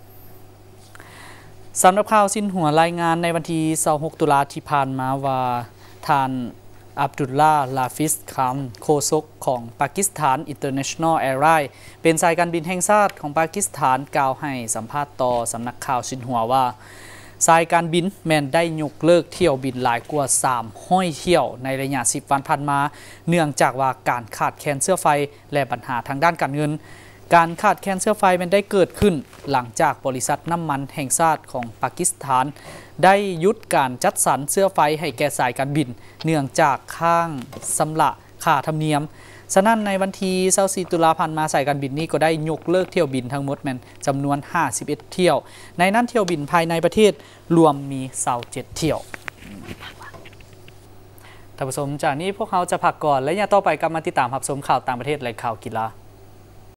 สำหรับข่าวสิ้นหัวรายงานในวันที่ยี่สิบหกตุลาที่ผ่านมาว่าท่านอับดุลลาห์ ลาฟิส คัมโฆษกของปากีสถาน International Airlines เป็นสายการบินแห่งชาติของปากีสถานกล่าวให้สัมภาษณ์ต่อสำนักข่าวสิ้นหัวว่าสายการบินแม่นได้ยกเลิกเที่ยวบินหลายกว่าสามร้อยเที่ยวในระยะสิบวันผ่านมาเนื่องจากว่าการขาดแคลนเสื้อไฟและปัญหาทางด้านการเงินการขาดแคลนเสื้อไฟมันได้เกิดขึ้นหลังจากบริษัทน้ำมันแห่งชาติของปากีสถานได้ยุดการจัดสรรเสื้อไฟให้แก่สายการบินเนื่องจากข้างสำละค่าธรรมเนียมฉะนั้นในวันที่ยี่สิบสี่ตุลาพันธ์มาสายการบินนี้ก็ได้ยกเลิกเที่ยวบินทั้งหมดแม่นจำนวนห้าสิบเอ็ดเที่ยวในนั้นเที่ยวบินภายในประเทศรวมมียี่สิบเจ็ดเที่ยวท่านผู้ชมจากนี้พวกเขาจะพักก่อนและอย่าต่อไปกลับมาติดตามรับชมข่าวต่างประเทศและข่าวกีฬา